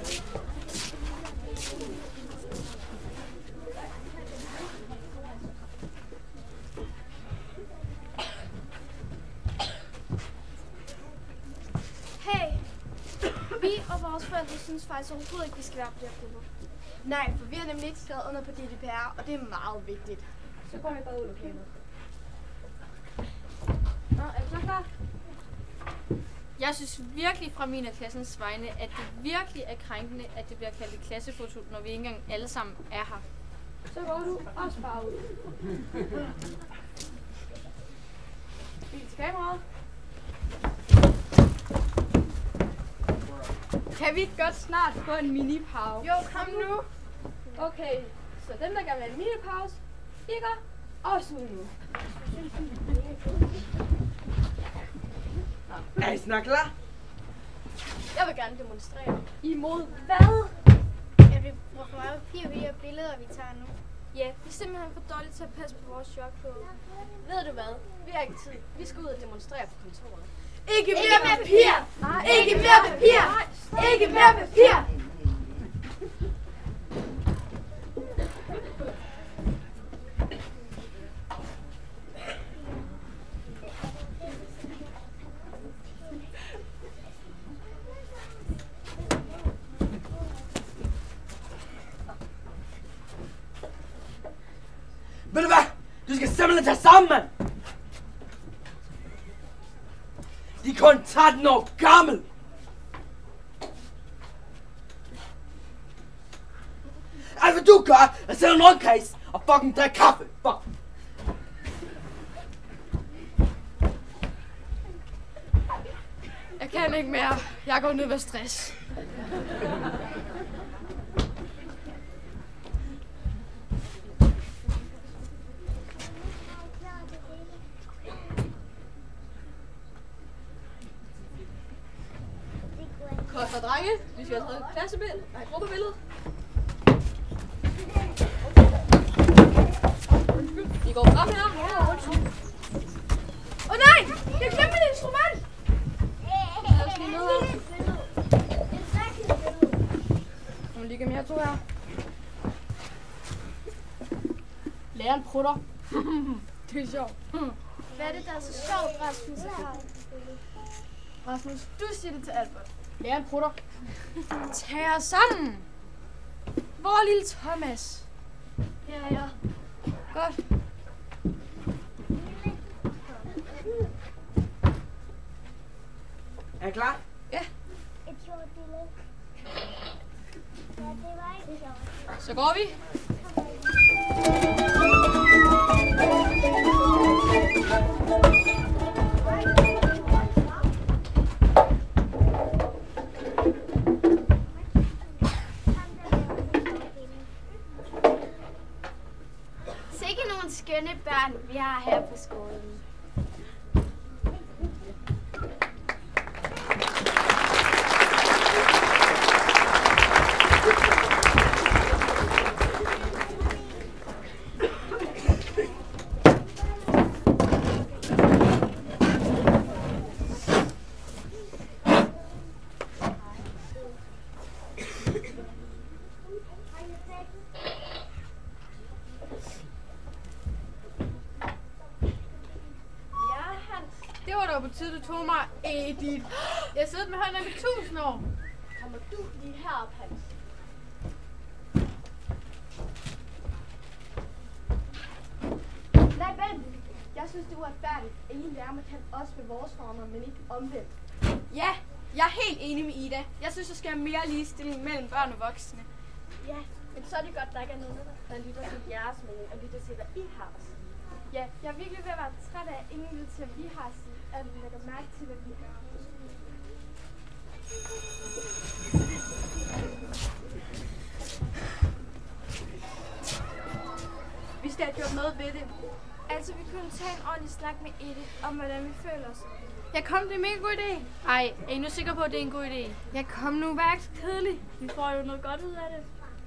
Hey, vi og vores forældre synes faktisk overhovedet ikke, vi skal være på de her grupper. Nej, for vi har nemlig ikke skrevet under på G D P R, og det er meget vigtigt. Så går vi bare ud af lokalet. Nå, er du så klar? Jeg synes virkelig fra min af klassens vegne, at det virkelig er krænkende, at det bliver kaldt et klassefoto, når vi ikke engang alle sammen er her. Så går du også bare ud. Bil til kameraet. Kan vi ikke godt snart få en mini-pause? Jo, kom nu. Okay, så dem, der gerne vil have en mini-pause, I går også ud nu. Er I snart klar? Jeg vil gerne demonstrere. Imod hvad? Ja, vi bruger for meget papir ved de her billeder, vi tager nu. Ja, vi er simpelthen for dårlige til at passe på vores chokflåde. Ved du hvad? Vi har ikke tid. Vi skal ud og demonstrere på kontoret. Ikke mere papir! Ikke mere papir! Ikke mere papir! Ved du hvad? Du skal simpelthen tage sammen, mand! De er kun tretten år gammel! Alt hvad du gør, er at sætte en rundkreds og fucking drikke kaffe! Fuck! Jeg kan ikke mere. Jeg går ned med stress. Koster drenge, vi skal have taget klassebillede. Nej, gruppebillede. Vi går frem her. Åh oh, nej! Jeg glemte mit instrument! Lad os lige ned her. Kom lige gennem her to her. Læreren prutter. Det er sjovt. Hvad er det, der er så sjovt, Rasmus? Rasmus, du siger det til Albert. Læreren prutter. Tag os sammen. Hvor er lille Thomas? Ja, ja. Godt. Er I klar? Ja. Et sjovt billede. Ja, det var ikke sjovt. Så går vi. Sikke nogle skønne børn, vi har her på skolen. Det var da på tide, du tog mig, Edith. Jeg har siddet med hånden i tusind år. Kommer du lige herop, Hans? Nej, vent! Jeg synes, det er uretfærdigt, at I nærmere kan også ved vores former, men ikke omvendt. Ja, jeg er helt enig med Ida. Jeg synes, der skal være mere ligestilling mellem børn og voksne. Ja, men så er det godt, der ikke er nogen, der lytter til jeres mening og lytter til, hvad I har at sige. Ja, jeg er virkelig ved at være træt af, at ingen lytter til, hvad vi har at sige, at vi lægger mærke til, hvad vi gør. Vi skal have gjort noget ved det. Altså, vi kunne tage en ordentlig snak med Edith om, hvordan vi føler os. Jeg kom, det er en mega god idé. Ej, er I nu sikre på, at det er en god idé? Jeg kom nu, vær ikke så kedelig. Vi får jo noget godt ud af det.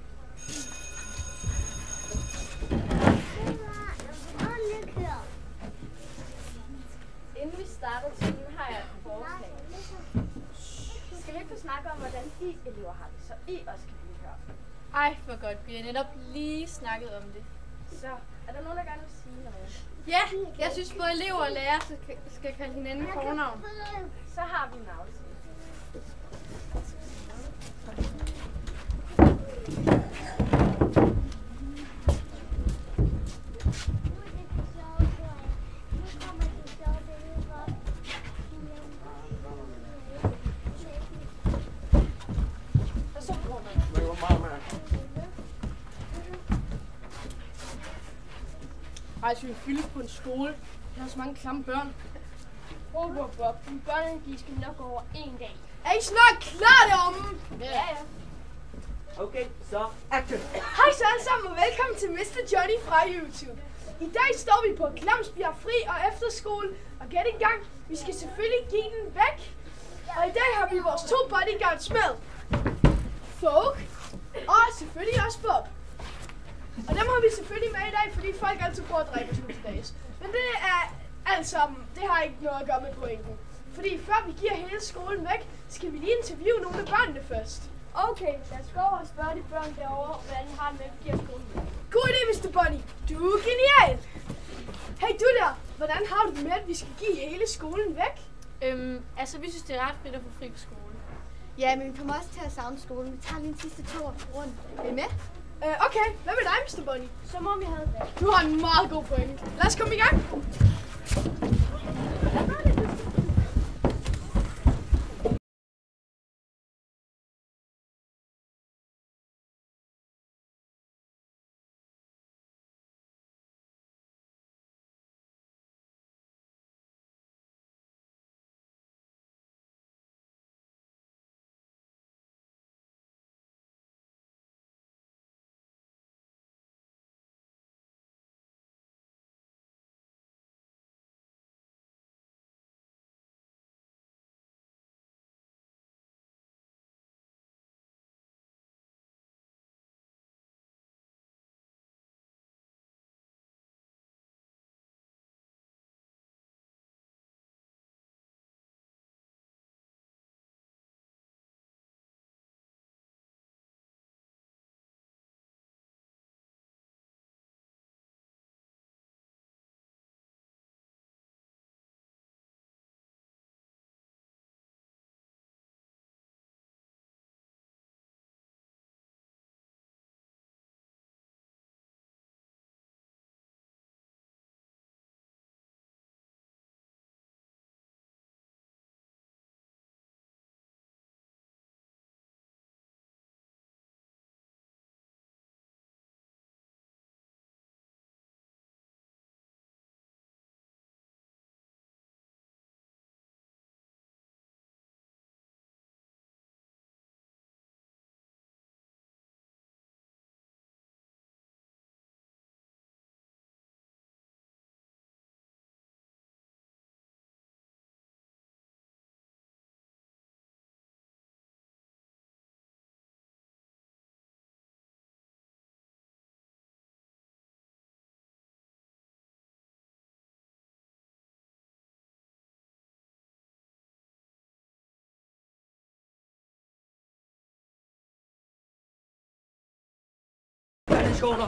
Inden vi starter timen, har jeg et forslag. Skal vi ikke få snakke om, hvordan I elever har det, så I også kan blive hørt? Ej, hvor godt. Vi har netop lige snakket om det. Så, er der nogen, der gerne vil sige noget? Ja, jeg synes både elever og lærere skal, skal kalde hinanden fornavn. Så har vi en aftale. Ej, så vi fyldes på en skole. Der er så mange klamme børn. Bob, bob, bob. De børn, de skal nok over en dag. Er I snart klar deromme? Ja, ja. Okay, så action. Hej så alle sammen og velkommen til mister Johnny fra YouTube. I dag står vi på Klamsbjerg Fri og Efterskole. Og gæt en gang, vi skal selvfølgelig give den væk. Og i dag har vi vores to bodyguards med. Folk og selvfølgelig også Bob. Og dem har vi selvfølgelig med i dag, fordi folk altid prøver at dræbe os nu til dags. Men det er alt sammen, det har ikke noget at gøre med pointen. Fordi før vi giver hele skolen væk, skal vi lige interviewe nogle af børnene først. Okay, lad os gå over og spørge de børn derovre, hvordan de har det med, at vi giver skolen væk. God idé, mister Bunny. Du er genial. Hey du der, hvordan har du det med, at vi skal give hele skolen væk? Øhm, altså vi synes det er ret fedt at få fri på skole. Ja, men vi kommer også til at savne skolen. Vi tager lige en sidste tur rundt. Er I med? Uh, okay, hvad med dig, mister Bunny? Så må vi have det. Du har en meget god point. Lad os komme i gang. Skåler.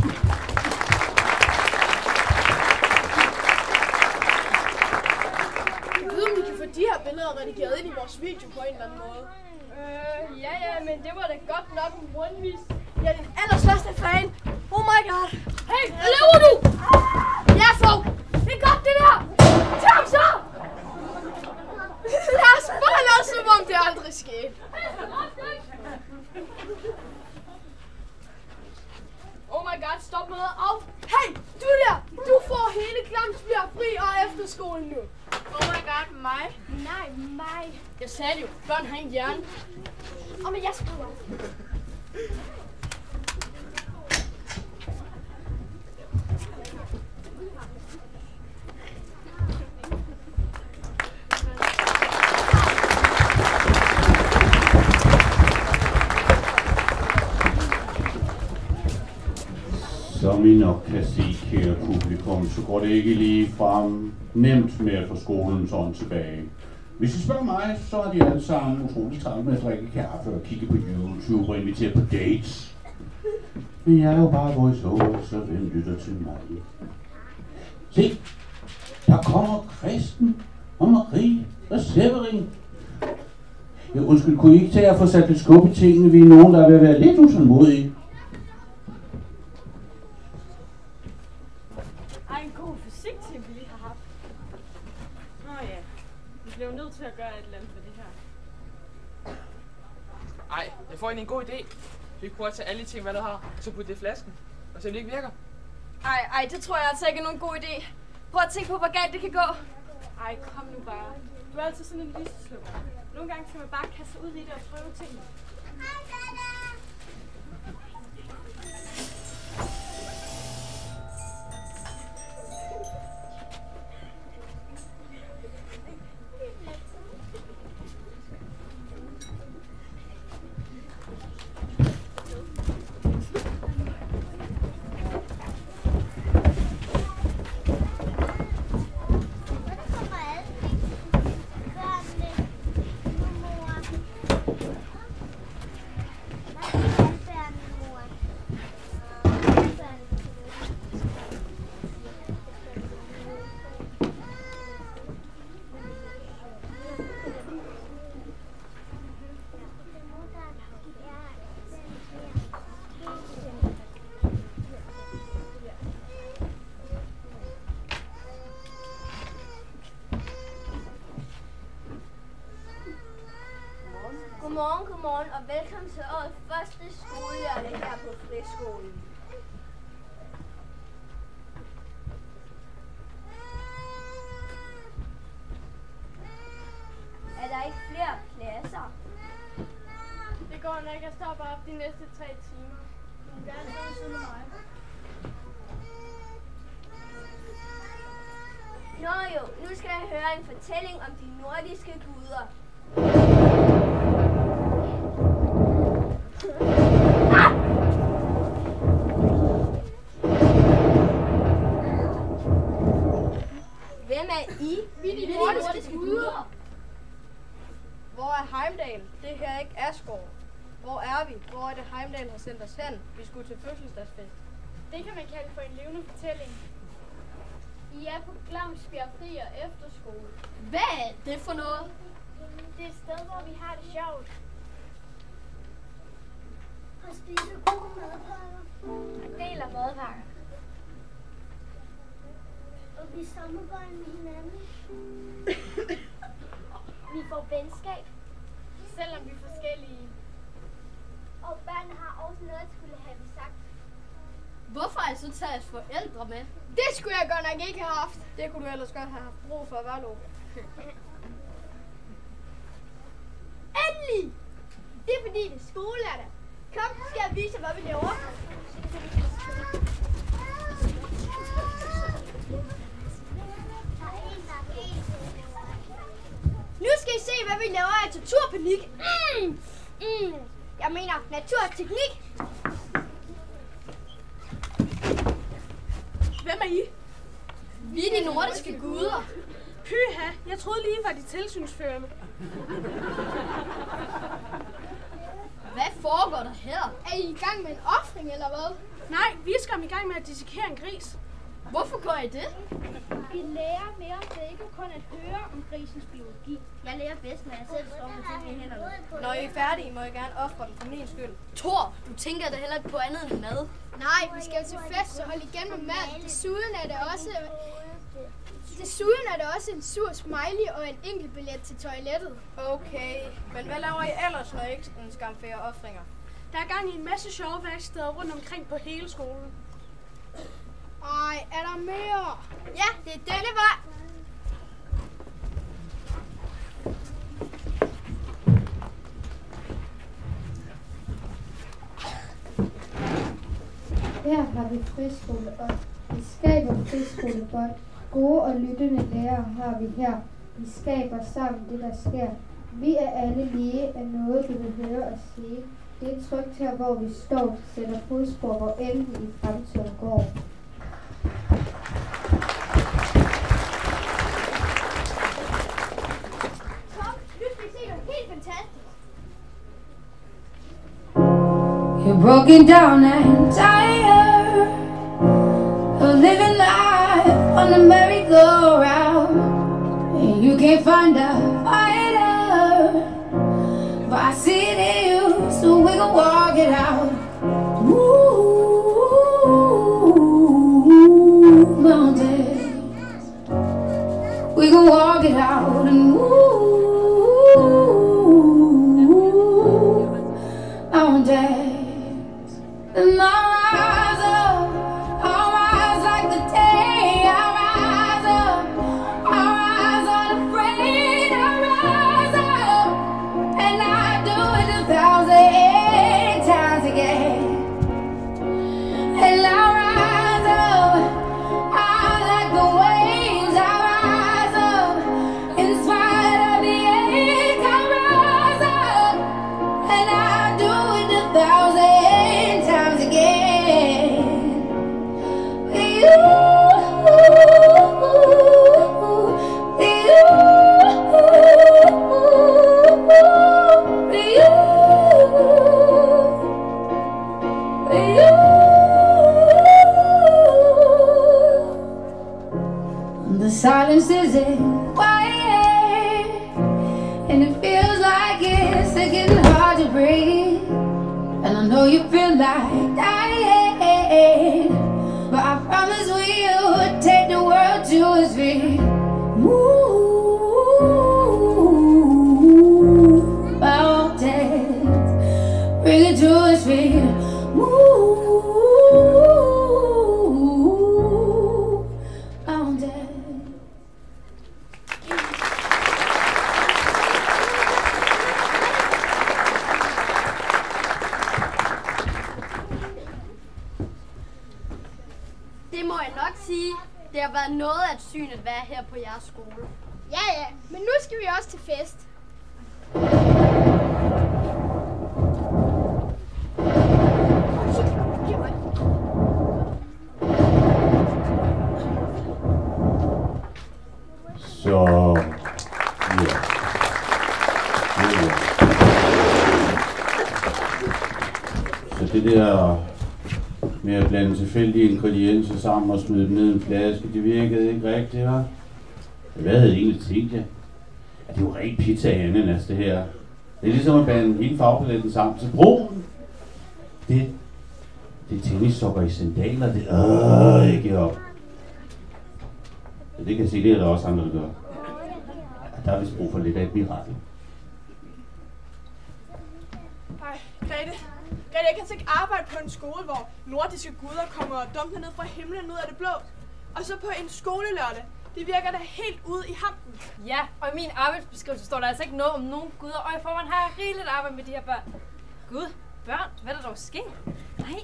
Jeg ved, om vi kan få de her billeder redigeret ind i vores video på en eller anden måde. Øh, ja, ja, men det var da godt nok en rundvis. Jeg er din allerstørste fan. Oh my god. Hey, hvad laver du? Ja, folk. Det er godt, det der. Tag ham så. Lad os bare lade som om det aldrig skete. Oh my god, stop med noget af. Hey, du der! Du får hele Klamsbjerg Fri og Efterskolen nu. Oh my god, mig? Nej, mig. Jeg sagde det jo. Børn har en hjerne. Åh, oh, men jeg skriver. Som I nok kan se, kære publikum, så går det ikke lige frem nemt med at få skolens ånd tilbage. Hvis I spørger mig, så er de alle sammen utroligt travlt med at drikke kaffe og kigge på YouTube og invitere på dates. Men jeg er jo bare voice-over, så hvem lytter til mig? Se, der kommer Kristen og Marie og Severin. Ja, undskyld, kunne I ikke tage at få sat lidt skub i tingene? Vi er nogen, der er ved at være lidt utålmodige. Ej, en god fysikteam, vi lige har haft. Nå ja, vi bliver jo nødt til at gøre et eller andet for det her. Ej, jeg får egentlig en god idé. Vi prøver at tage alle de ting, hvad der har, og så putte det i flasken. Og se om det ikke virker. Ej, ej, det tror jeg altså ikke er nogen god idé. Prøv at tænke på, hvor galt det kan gå. Ej, kom nu bare. Du er altid sådan en lysslukker. Nogle gange skal man bare kaste sig ud i det og prøve tingene. Godmorgen, godmorgen og velkommen til årets første skolelørdag her på friskolen. Er der ikke flere pladser? Det går nok, jeg står bare op de næste tre timer. Du må gerne stå ved siden af mig. Nå jo, nu skal jeg høre en fortælling om de nordiske guder. Hvem er I? Vi er de nordiske guder. Hvor er Heimdall? Det her er ikke Asgård. Hvor er vi? Hvor er det Heimdall har sendt os hen? Vi skulle til fødselsdagsfest. Det kan man kalde for en levende fortælling. I er på Glamsbjerg Fri og Efterskole. Hvad er det for noget? Det er et sted, hvor vi har det sjovt. Og spise gode madpakker. Og deler madpakker. Og vi samarbejder med hinanden. Vi får venskab. Selvom vi er forskellige. Og børn har også noget at skulle have vi sagt. Hvorfor har I så taget jeres forældre med? Det skulle jeg godt nok ikke have haft. Det kunne du ellers godt have haft brug for, var Loke? Endelig! Det er fordi det er skolelørdag. Kom, så skal jeg vise jer, hvad vi laver. Nu skal I se, hvad vi laver af naturpanik. Mm, mm. Jeg mener naturteknik. Hvem er I? Vi er de nordiske guder. Pyha, jeg troede lige, I var de tilsynsførende. Hvad foregår der her? Er I i gang med en ofring, eller hvad? Nej, vi er skam i gang med at dissekere en gris. Hvorfor gør I det? Vi lærer mere om det, ikke kun at høre om grisens biologi. Jeg lærer bedst, når jeg selv står med ting i hænderne. Når I er færdige, må I gerne ofre dem for min skyld. Thor, du tænker da heller ikke på andet end mad. Nej, vi skal jo til fest, så hold igen med mad. Desuden er det også... Desuden er det også en sur smiley og en enkelt billet til toilettet. Okay, men hvad laver I ellers, når I ikke en skamfære offringer? Der er gang i en masse sjove værksteder rundt omkring på hele skolen. Ej, er der mere? Ja, det er denne vej. Her har vi friskole, og vi skaber friskolebånd. Gode og lyttende lærere har vi her. Vi skaber sammen det, der sker. Vi er alle lige af noget, du vil høre og sige. Det er trygt her, hvor vi står, sætter fodspor, hvor end vi i fremtiden går. Tom, nu skal vi se noget helt fantastisk. You're broken down and tired of living life on the merry-go-round, and you can't find a fighter, but I see it in you, so we can walk it out. Ooh, mountains, we can walk it out, and ooh, mountains, and I'll rise up, I'll rise like the day, I'll rise up, I'll rise unafraid, I'll rise up, and I do it a thousand times again. And I'll rise up, I like the waves, I'll rise up, in spite of the ache, I'll rise up, and I do it a thousand times again. For you, for you, for you. The silence isn't quiet, and it feels like it's getting hard to breathe. And I know you feel like dying, but I promise we would take the world to its feet. Move mountains, bring it to its feet. Move mountains. Det må jeg nok sige. Det har været noget af et syn at være her på jeres skole. Ja, ja, men nu skal vi også til fest. Så, ja. Ja. Så det der med at blande tilfældige ingredienser sammen og smide dem ned i en flaske, det virkede ikke rigtigt, hva'? Hvad havde jeg egentlig tænkt, ja? Ja, det er jo rent pizza i ananas, det her. Det er ligesom at blande hele farvepaletten sammen til brun. Det, det er tennissokker i sandaler, det er øh, ikke op. Ja, det kan jeg se, det er der også andre, der gør. Ja, der er vist brug for lidt af et mirakel. Hej, Grete. Grete, jeg kan altså ikke arbejde på en skole, hvor nordiske guder kommer og dumper ned fra himlen ud af det blå. Og så på en skolelørdag. Det virker da helt ude i hampen. Ja, og i min arbejdsbeskrivelse står der altså ikke noget om nogen guder, og i forvejen har jeg rigeligt arbejde med de her børn. Gud, børn, hvad er der dog sket? Nej.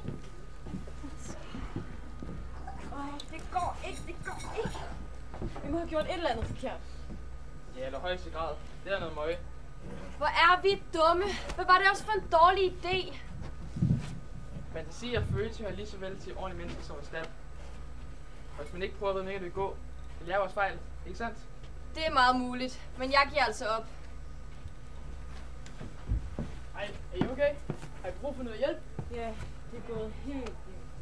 Åh, det går ikke, det går ikke. Vi må have gjort et eller andet forkert. Ja, eller højeste grad. Det er noget møg. Hvor er vi dumme. Hvad var det også for en dårlig idé? Fantasi og følelse hører lige så vel til ordentlige mennesker som forstand. Og hvis man ikke prøver at vide, at det vil gå, det lærer vores fejl, ikke sandt? Det er meget muligt, men jeg giver altså op. Ej, er I okay? Har I brug for noget hjælp? Ja, det er gået helt vildt.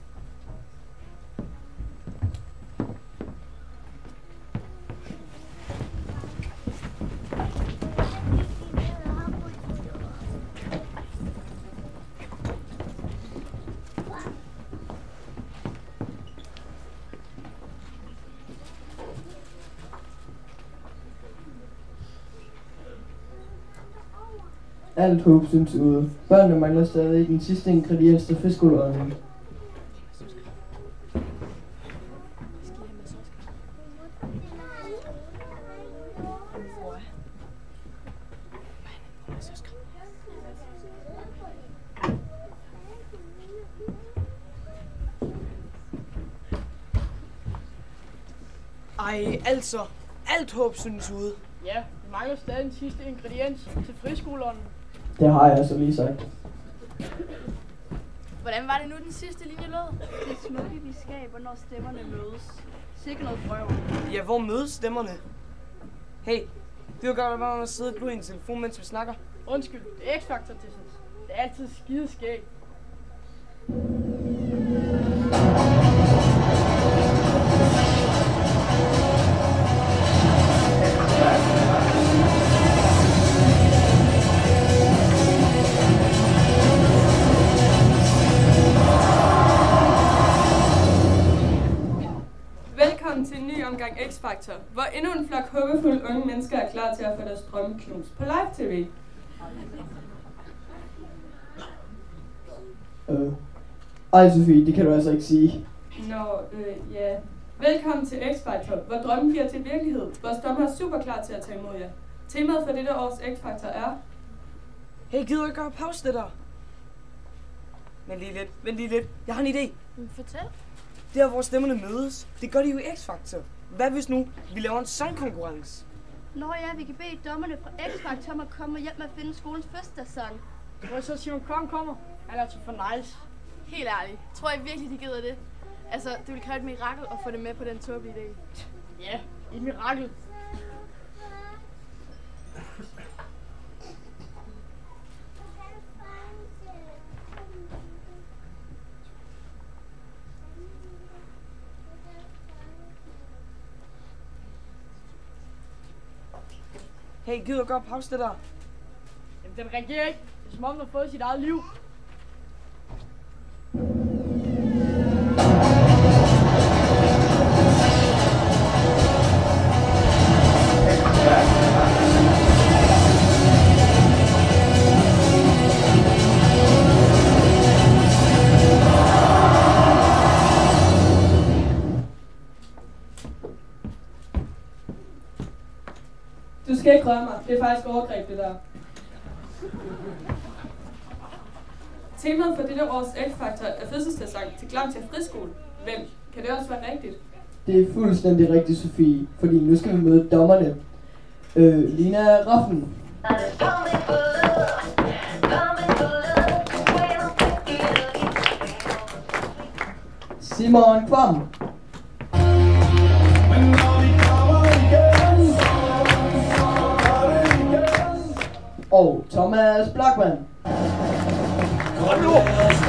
Alt håb synes ude. Børnene mangler stadig den sidste ingrediens til friskoleånden. Ej, altså. Alt håb synes ude. Ja, vi mangler stadig den sidste ingrediens til friskoleånden. Det har jeg så lige sagt. Hvordan var det nu, den sidste linje lød? Det smukke vi skaber, når stemmerne mødes. Sikke noget frøv. Ja, hvor mødes stemmerne? Hey, det er jo godt, at man sidder på en telefon, mens vi snakker. Undskyld, det er X-Factor, det synes. Det er altid skide skæg. Velkommen til en ny omgang X-Factor, hvor endnu en flok håbefulde unge mennesker er klar til at få deres drømme knust på live-tv. Øh. Ej, Sofie, det kan du altså ikke sige. Nå, øh, ja. Velkommen til X-Factor, hvor drømmen bliver til virkelighed. Vores dommer er super klar til at tage imod jer. Temaet for dette års X-Factor er... Hey, gider du ikke gøre pause det der? Vent lige lidt, vent lige lidt. Jeg har en idé. Fortæl. Der, hvor stemmerne mødes, det gør de jo i X-Factor. Hvad hvis nu vi laver en sangkonkurrence? Nå ja, vi kan bede dommerne fra X-Factor om at komme og hjælpe med at finde skolens fødselsdagssang. Hvor så Simon Kong kommer? Han er altså for nice. Helt ærligt. Tror I virkelig, de gider det? Altså, det vil kræve et mirakel at få det med på den tåbelige idé. Ja, et mirakel. Hey, gider du gøre pause det der? Jamen, den reagerer ikke. Det er som om, den har fået sit eget liv. Du skal ikke røre mig. Det er faktisk overgreb, det der. Temaet for dette års X-Factor er fødselsdagssang til Glamtia Friskole. Hvem? Kan det også være rigtigt? Det er fuldstændig rigtigt, Sofie, fordi nu skal vi møde dommerne. Øh, Lina Raffen. Simon Kvam. Og Thomas Blackman. Kom nu!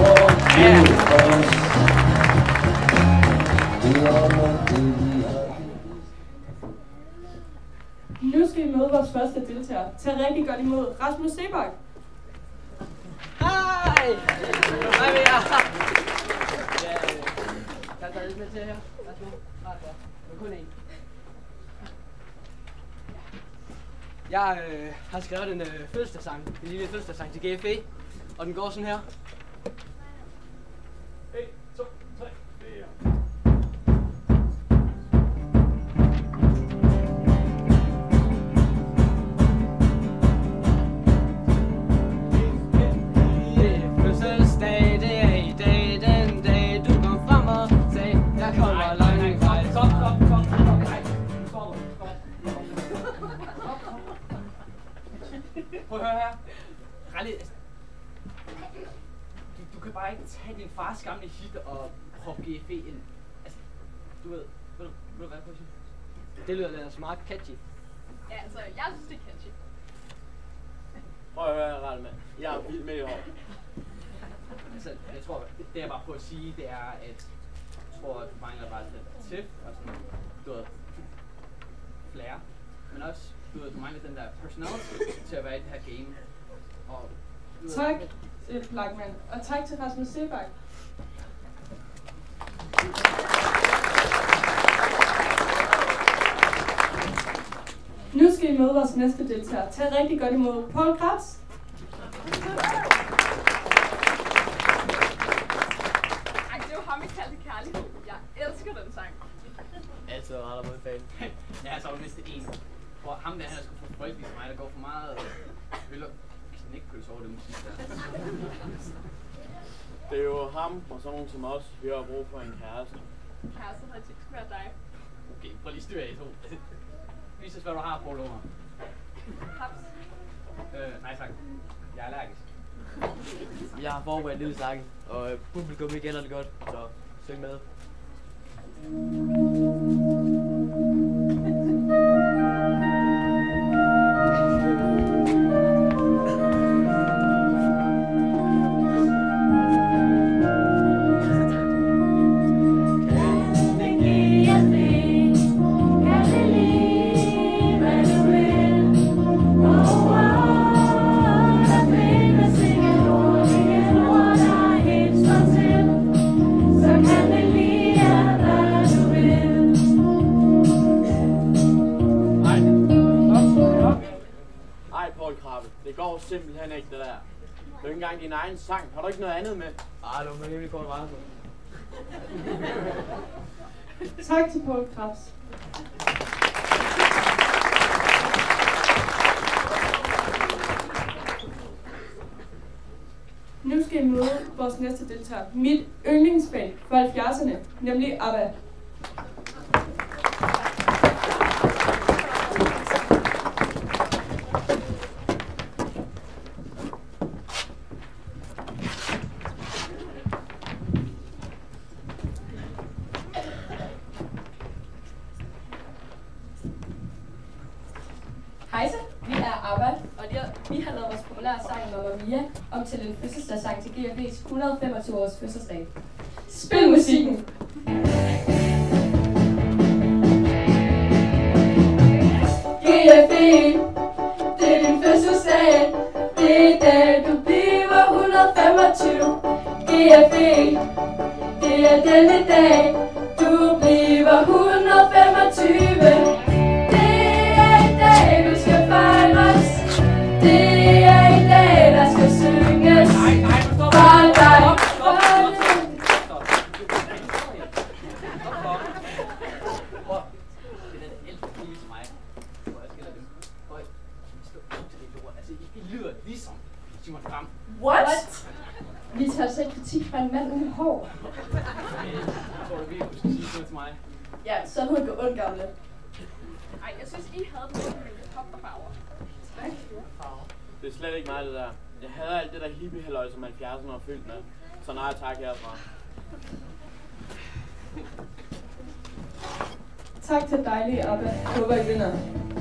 Nu skal vi møde vores første deltager. Tag rigtig godt imod Rasmus Sebak. Hej! Hej med jer! Ja, jeg tager lidt med til her. Værsgo. Nej, ja. Det er kun én. Jeg øh, har skrevet en øh, fødselsdagssang, en lille fødselsdagssang til G F E, og den går sådan her. et, to, tre, fire. Det er fødselsdag, det er i dag, den dag du kom frem og sagde, jeg kommer langt fra. Stop, stop, stop, stop, nej, stop, stop. Prøv at høre her. Rally, du, du kan bare ikke tage din fars gamle hit og proppe G F E ind. Altså, du ved, ved du, ved du hvad jeg prøver at sige? Det lyder lidt smart catchy. Ja, altså, jeg synes, det er catchy. Prøv at høre, Rally, mand. Jeg er vild med i år. Altså, jeg tror, det, det jeg bare prøver at sige, det er, at jeg tror, at du mangler bare lidt tip og sådan, du ved, flair. Men også, du ved, du mangler den der personality til at være i det her game. Og, du ved, Tak, øh, Blackman. Og tak til Rasmus Sebak. Nu skal I møde vores næste deltager. Tag rigtig godt imod Paul Krebs. Ej, det er jo ham, I kaldte kærlighed. Jeg elsker den sang. altid ret og mod fan. Ja, så har du mistet en. For ham der, han er sgu for frygtelig for mig, der går for meget øl og knækkøls over det musik der. Det er jo ham og sådan nogen som os, vi har brug for en kæreste. Kæreste, der ikke skal være dig. Okay, prøv lige styr af i to. Vis os, hvad du har på, Lommer. Haps. Øh, nej tak. Jeg er allergisk. Jeg har forberedt en lille sang, og øh, publikum ikke kender det godt, så syng med. Det går simpelthen ikke, det der. Det er jo ikke engang din egen sang. Har du ikke noget andet med? Ej, det var en rimelig kort vare. Tak til Poul Krebs. Nu skal I møde vores næste deltager. Mit yndlingsband for halvfjerdserne, nemlig ABBA. Hejsa, vi er ABBA, og vi har lavet vores populære sang Mamma Mia om til en fødselsdagssang til G F E's et hundrede og femogtyve års fødselsdag. Spil musikken! G F E, det er din fødselsdag. Det er i dag, du bliver et hundrede og femogtyve. G F E, det er denne dag, du bliver et hundrede og femogtyve. Det er i dag, der skal synges for dig. What? Vi tager selv kritik fra en mand uden hår. Ja, så er det gå ondt, gamle. Ej, jeg synes, I havde det med helikopterfarver. Tak. Det er slet ikke mig, det der. Jeg hader alt det der hippie-halløj, som halvfjerdserne var fyldt med. Så nej tak herfra. Tak til dejlige ABBA. Håber I vinder.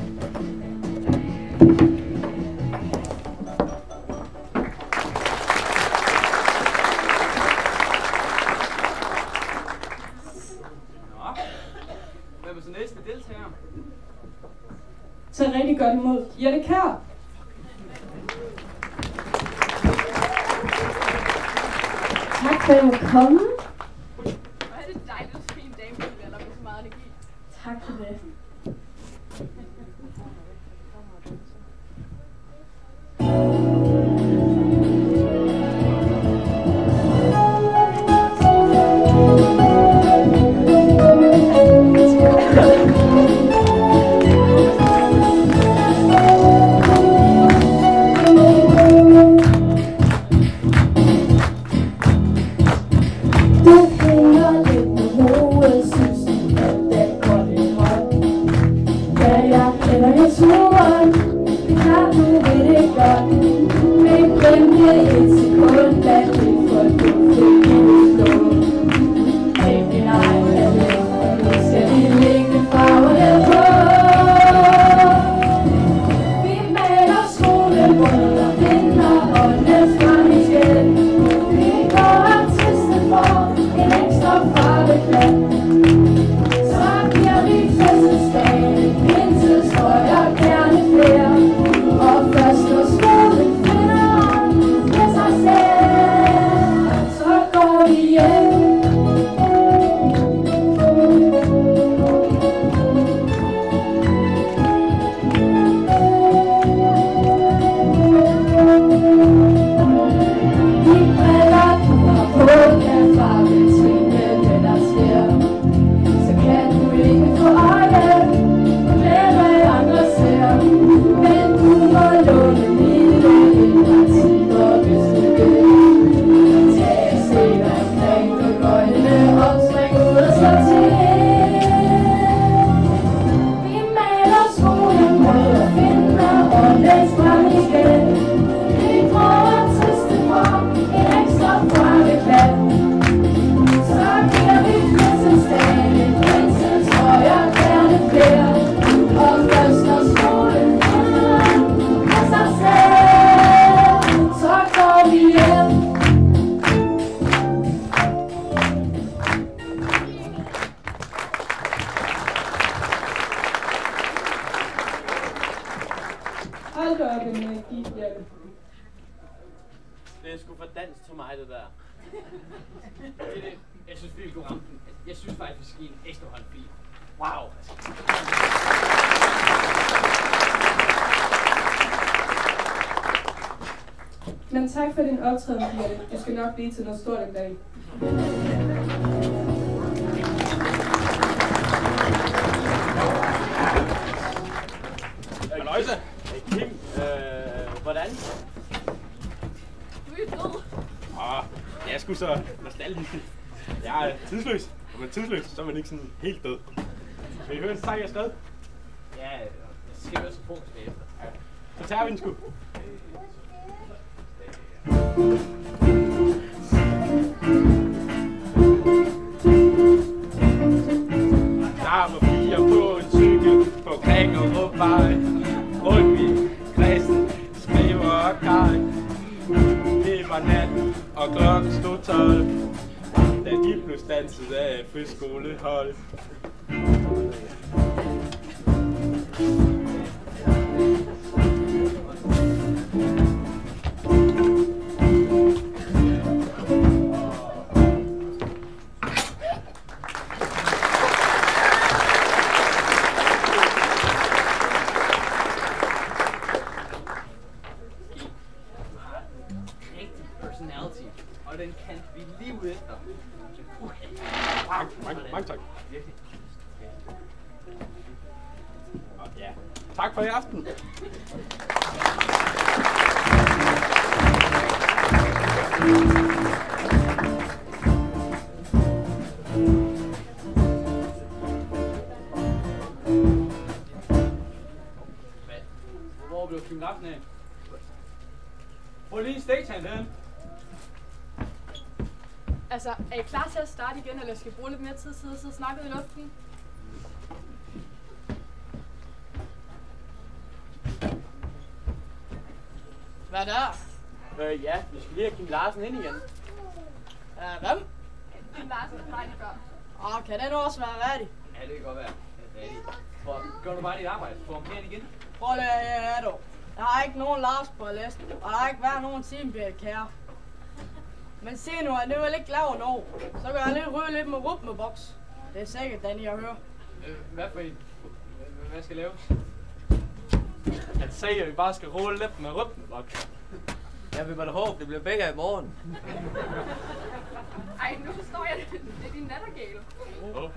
Nå, hvem er så næste deltager? Så rigtig godt imod Jette Kjær. Tak for at komme. Hvor er det dejligt fint dame, du med så meget energi. Tak for det. Du hænger lidt med hovedet, synes du, at det går lidt højt. bliver det. Det er sgu for dans til mig, det der. Det, det, jeg synes virkelig, du ramte den. Jeg synes faktisk, vi skal give en ekstra hånd bil. Wow. Men tak for din optræden, Birte. Du skal nok blive til noget stort en dag. Løjse. Kim, øh, hvordan? Du er død. Ah, jeg er sgu så nostalgisk. Jeg er tidsløs. Når man er tidsløs, så er man ikke sådan helt død. Vil I høre en sang, jeg har skrevet? Ja, jeg skal også på efter. Så tager vi den sgu. Der var piger på en cykel på Kringerupvej. Rundt i kredsen, skriver og kaj. Det var nat, og klokken stod tolv. Da de blev standset af friskolehold. Mange tak. Ja. Tak for i aften. Hvor blev Kim Lappen af? Få lige en stagehand derhen. Altså, er I klar til at starte igen, eller skal I bruge lidt mere tid til at sidde og snakke i luften? Hvad der? Øh, ja, vi skal lige have Kim Larsen ind igen. Ja, hvem? Kim Larsen, der lige før. Åh, kan det nu også være rigtigt? Ja, det kan godt være. Det er rigtigt. Prøv, gør du bare dit arbejde. Få ham herind igen. Prøv lige at høre, du. Der har ikke nogen Lars på listen, og der har ikke været nogen Simbjerg her. Men se nu, at det vil ikke lave noget. Så kan jeg lige ryge lidt med rytmeboks. Det er sikkert, den jeg hører. Øh, hvad for en? Hvad skal laves? Han sagde, at vi bare skal rulle lidt med rytmeboks. Jeg vil bare håbe, det bliver begge i morgen. Ej, nu forstår jeg det. Det er din nattergale. Oh.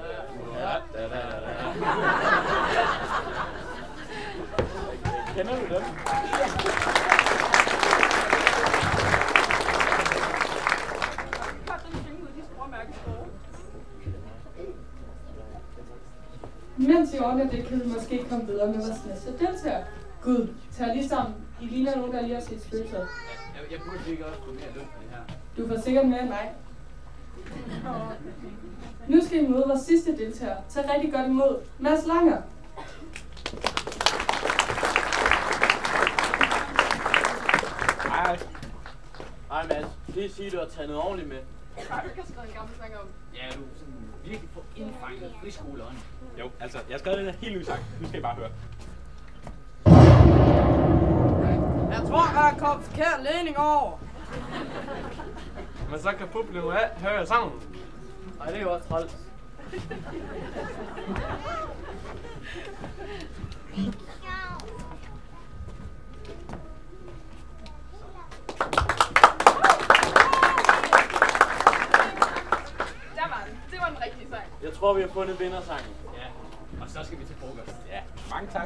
Kender du dem? Mens I ordner det, kan vi måske komme videre med vores næste deltager. Gud, tag lige sammen. I ligner nogen, der lige har set spøgelser. Jeg, jeg burde ikke også få mere løn på det her. Du får sikkert mere end mig. Nu skal I møde vores sidste deltager. Tag rigtig godt imod Mads Langer. Hej. Hej Mads. Lige sige, at du har taget noget ordentligt med. Jeg kan skrive en gammel sang om. Ja, du er sådan virkelig få indfanget friskoleånd. Jo, altså, jeg har skrevet den her helt ny sang. Nu skal I bare høre. Jeg tror, jeg er kommet forkert ledning over. Men så kan publikum høre sangen. Ej, det er jo også træls. Der var den. Det var den rigtige sang. Jeg tror, vi har fundet vindersangen. Ja, og så skal vi til frokost. Ja, mange tak.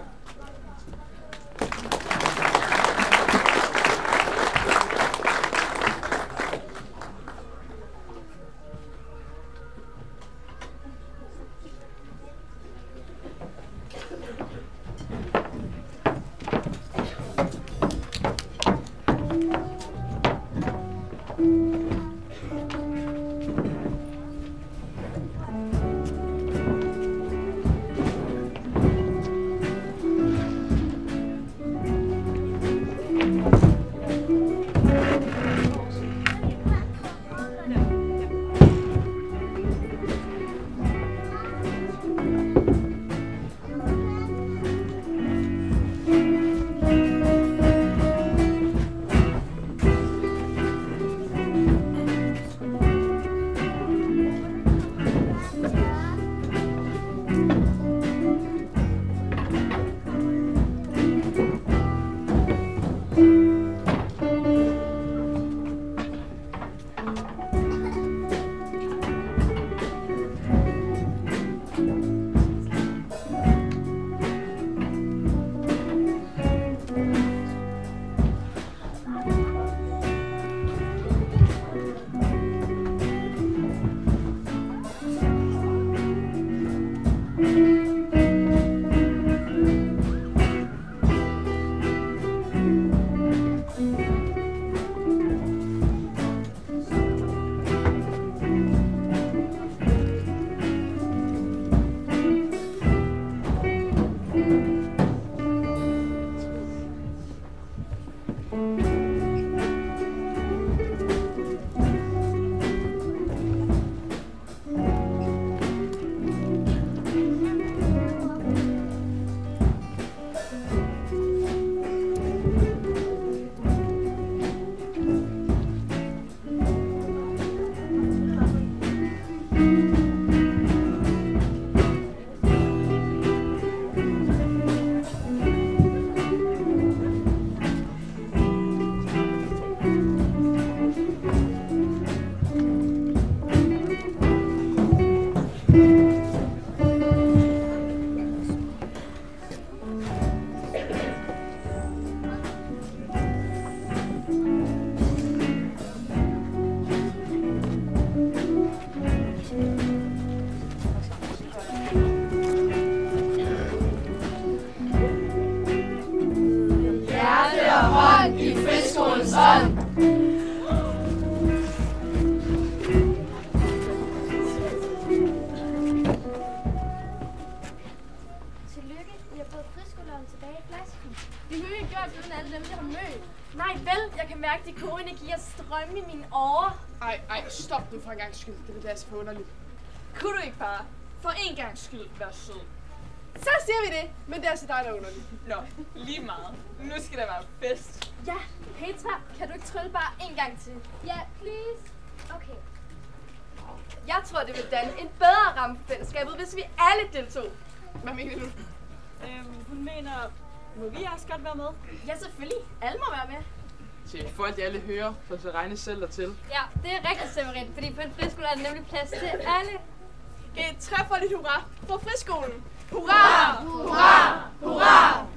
For en gang skyld. Det vil være så for underligt. Kunne du ikke bare for en gang skyld være sød? Så siger vi det, men det er altså dig, der er underligt. Nå, lige meget. Nu skal der være fest. Ja, Petra, kan du ikke trylle bare en gang til? Ja, please. Okay. Jeg tror, det vil danne en bedre ramme for fællesskabet, hvis vi alle deltog. Hvad mener du? Øhm, hun mener, må vi også godt være med? Ja, selvfølgelig. Alle må være med. Til folk alle hører, så til regne selv dertil. Ja, det er rigtigt, Severin, fordi på en friskole er der nemlig plads til alle. Et trefoldigt hurra for friskolen. Hurra! Hurra! Hurra!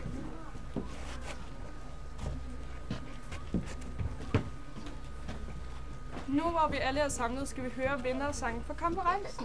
Nu hvor vi alle er samlet, skal vi høre vindersangen for konferencen.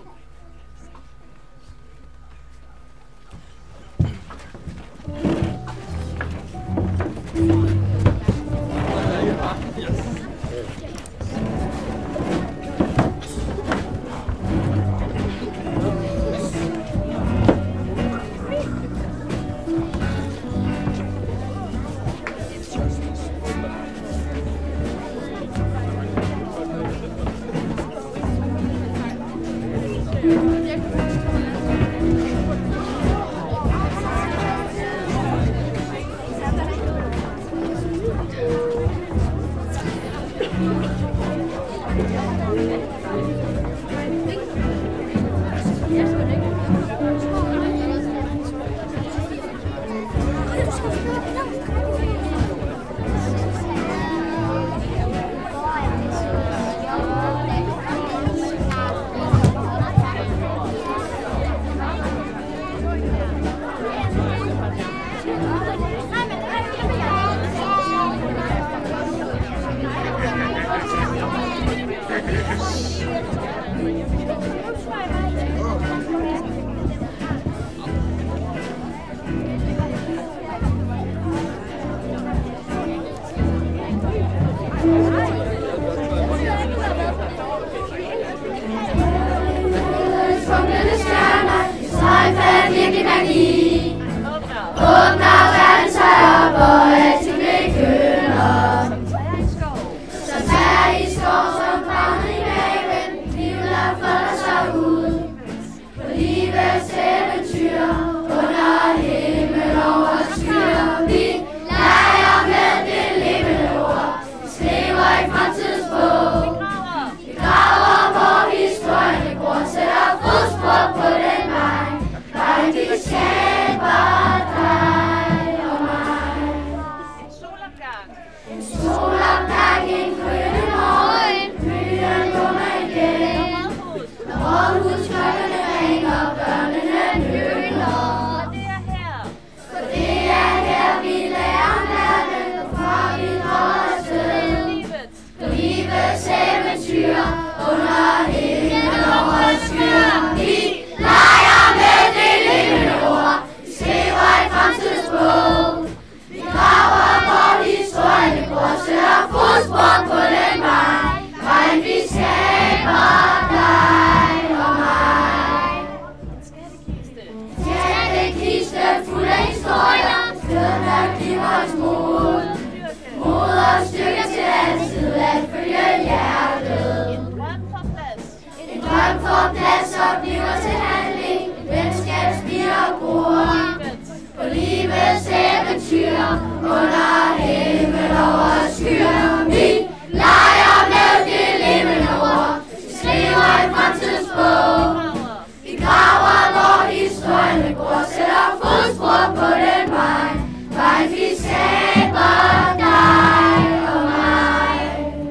så bliver til handling. Venskabsspirer gror på livets eventyr under himmel over skyer. Vi leger med det levende ord. Vi skriver en fremtidsbog. Vi graver, hvor historien går. Sætter fodspor på den vej. Vej vi skaber dig og mig.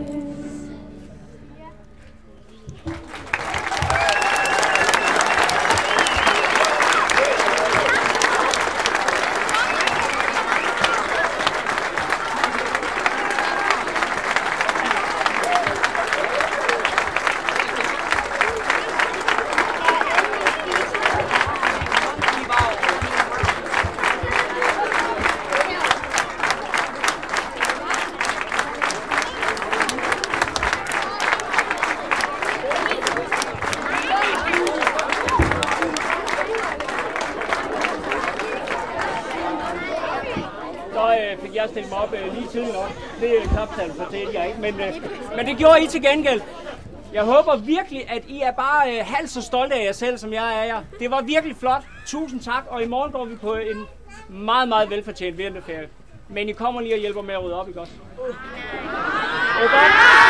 Jeg stillede mig op øh, lige tidligt nok. Det er knaptal, fortalte jeg ikke, men, øh, men det gjorde I til gengæld. Jeg håber virkelig, at I er bare øh, halvt så stolte af jer selv, som jeg er jer. Det var virkelig flot. Tusind tak, og i morgen går vi på en meget, meget velfortjent vinterferie. Men I kommer lige og hjælper med at rydde op, ikke også? Er det godt?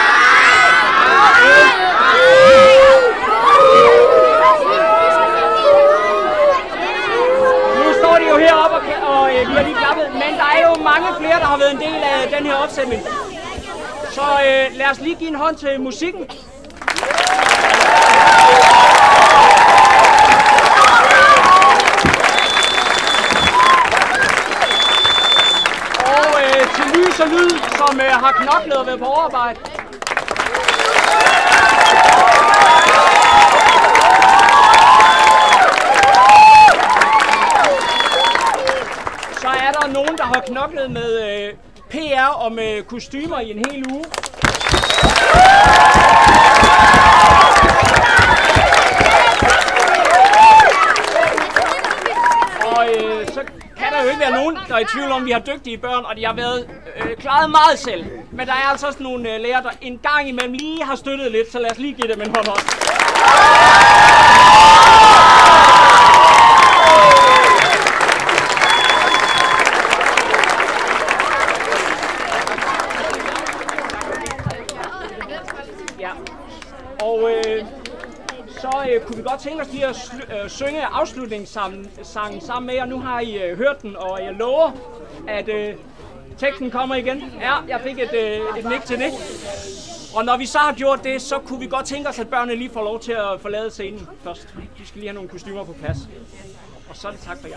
Nu står de jo heroppe, og, og øh, vi har lige klappet, men der er jo mange flere, der har været en del af den her opsætning. Så øh, lad os lige give en hånd til musikken. Og øh, til lys og lyd, som øh, har knoklet og været på overarbejde. Så er der nogen, der har knoklet med øh, P R og med kostymer i en hel uge. Og øh, så kan der jo ikke være nogen, der er i tvivl om, at vi har dygtige børn, og de har været øh, klaret meget selv. Men der er altså også nogle øh, lærere, der en gang imellem lige har støttet lidt, så lad os lige give dem en hånd også. Og øh, så øh, kunne vi godt tænke os lige at øh, synge afslutningssangen sammen med jer. Nu har I øh, hørt den, og jeg lover, at øh, teksten kommer igen. Ja, jeg fik et, øh, et nik til det. Og når vi så har gjort det, så kunne vi godt tænke os, at børnene lige får lov til at forlade scenen først. Vi skal lige have nogle kostymer på plads. Og så er det tak for jer.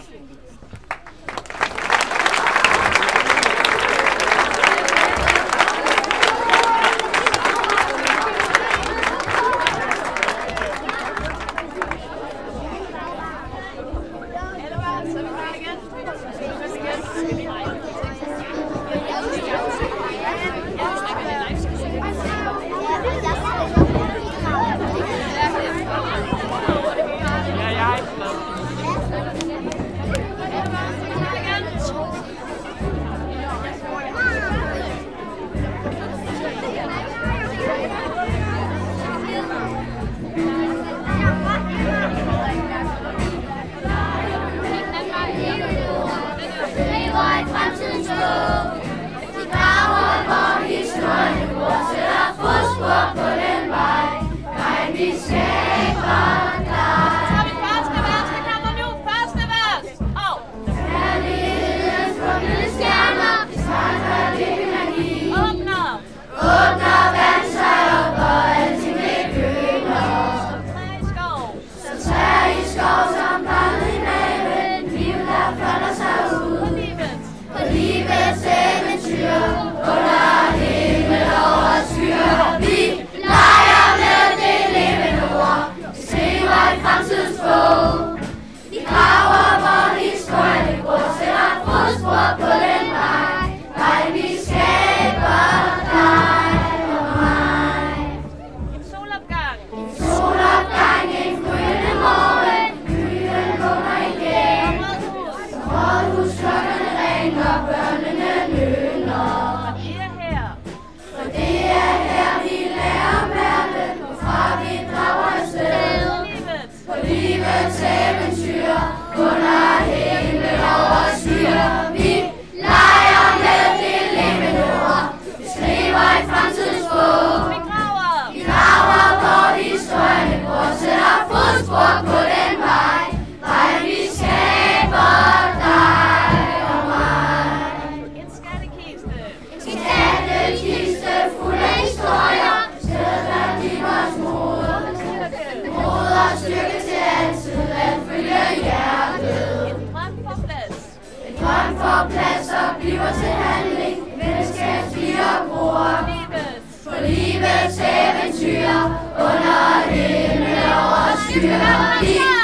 Kom så!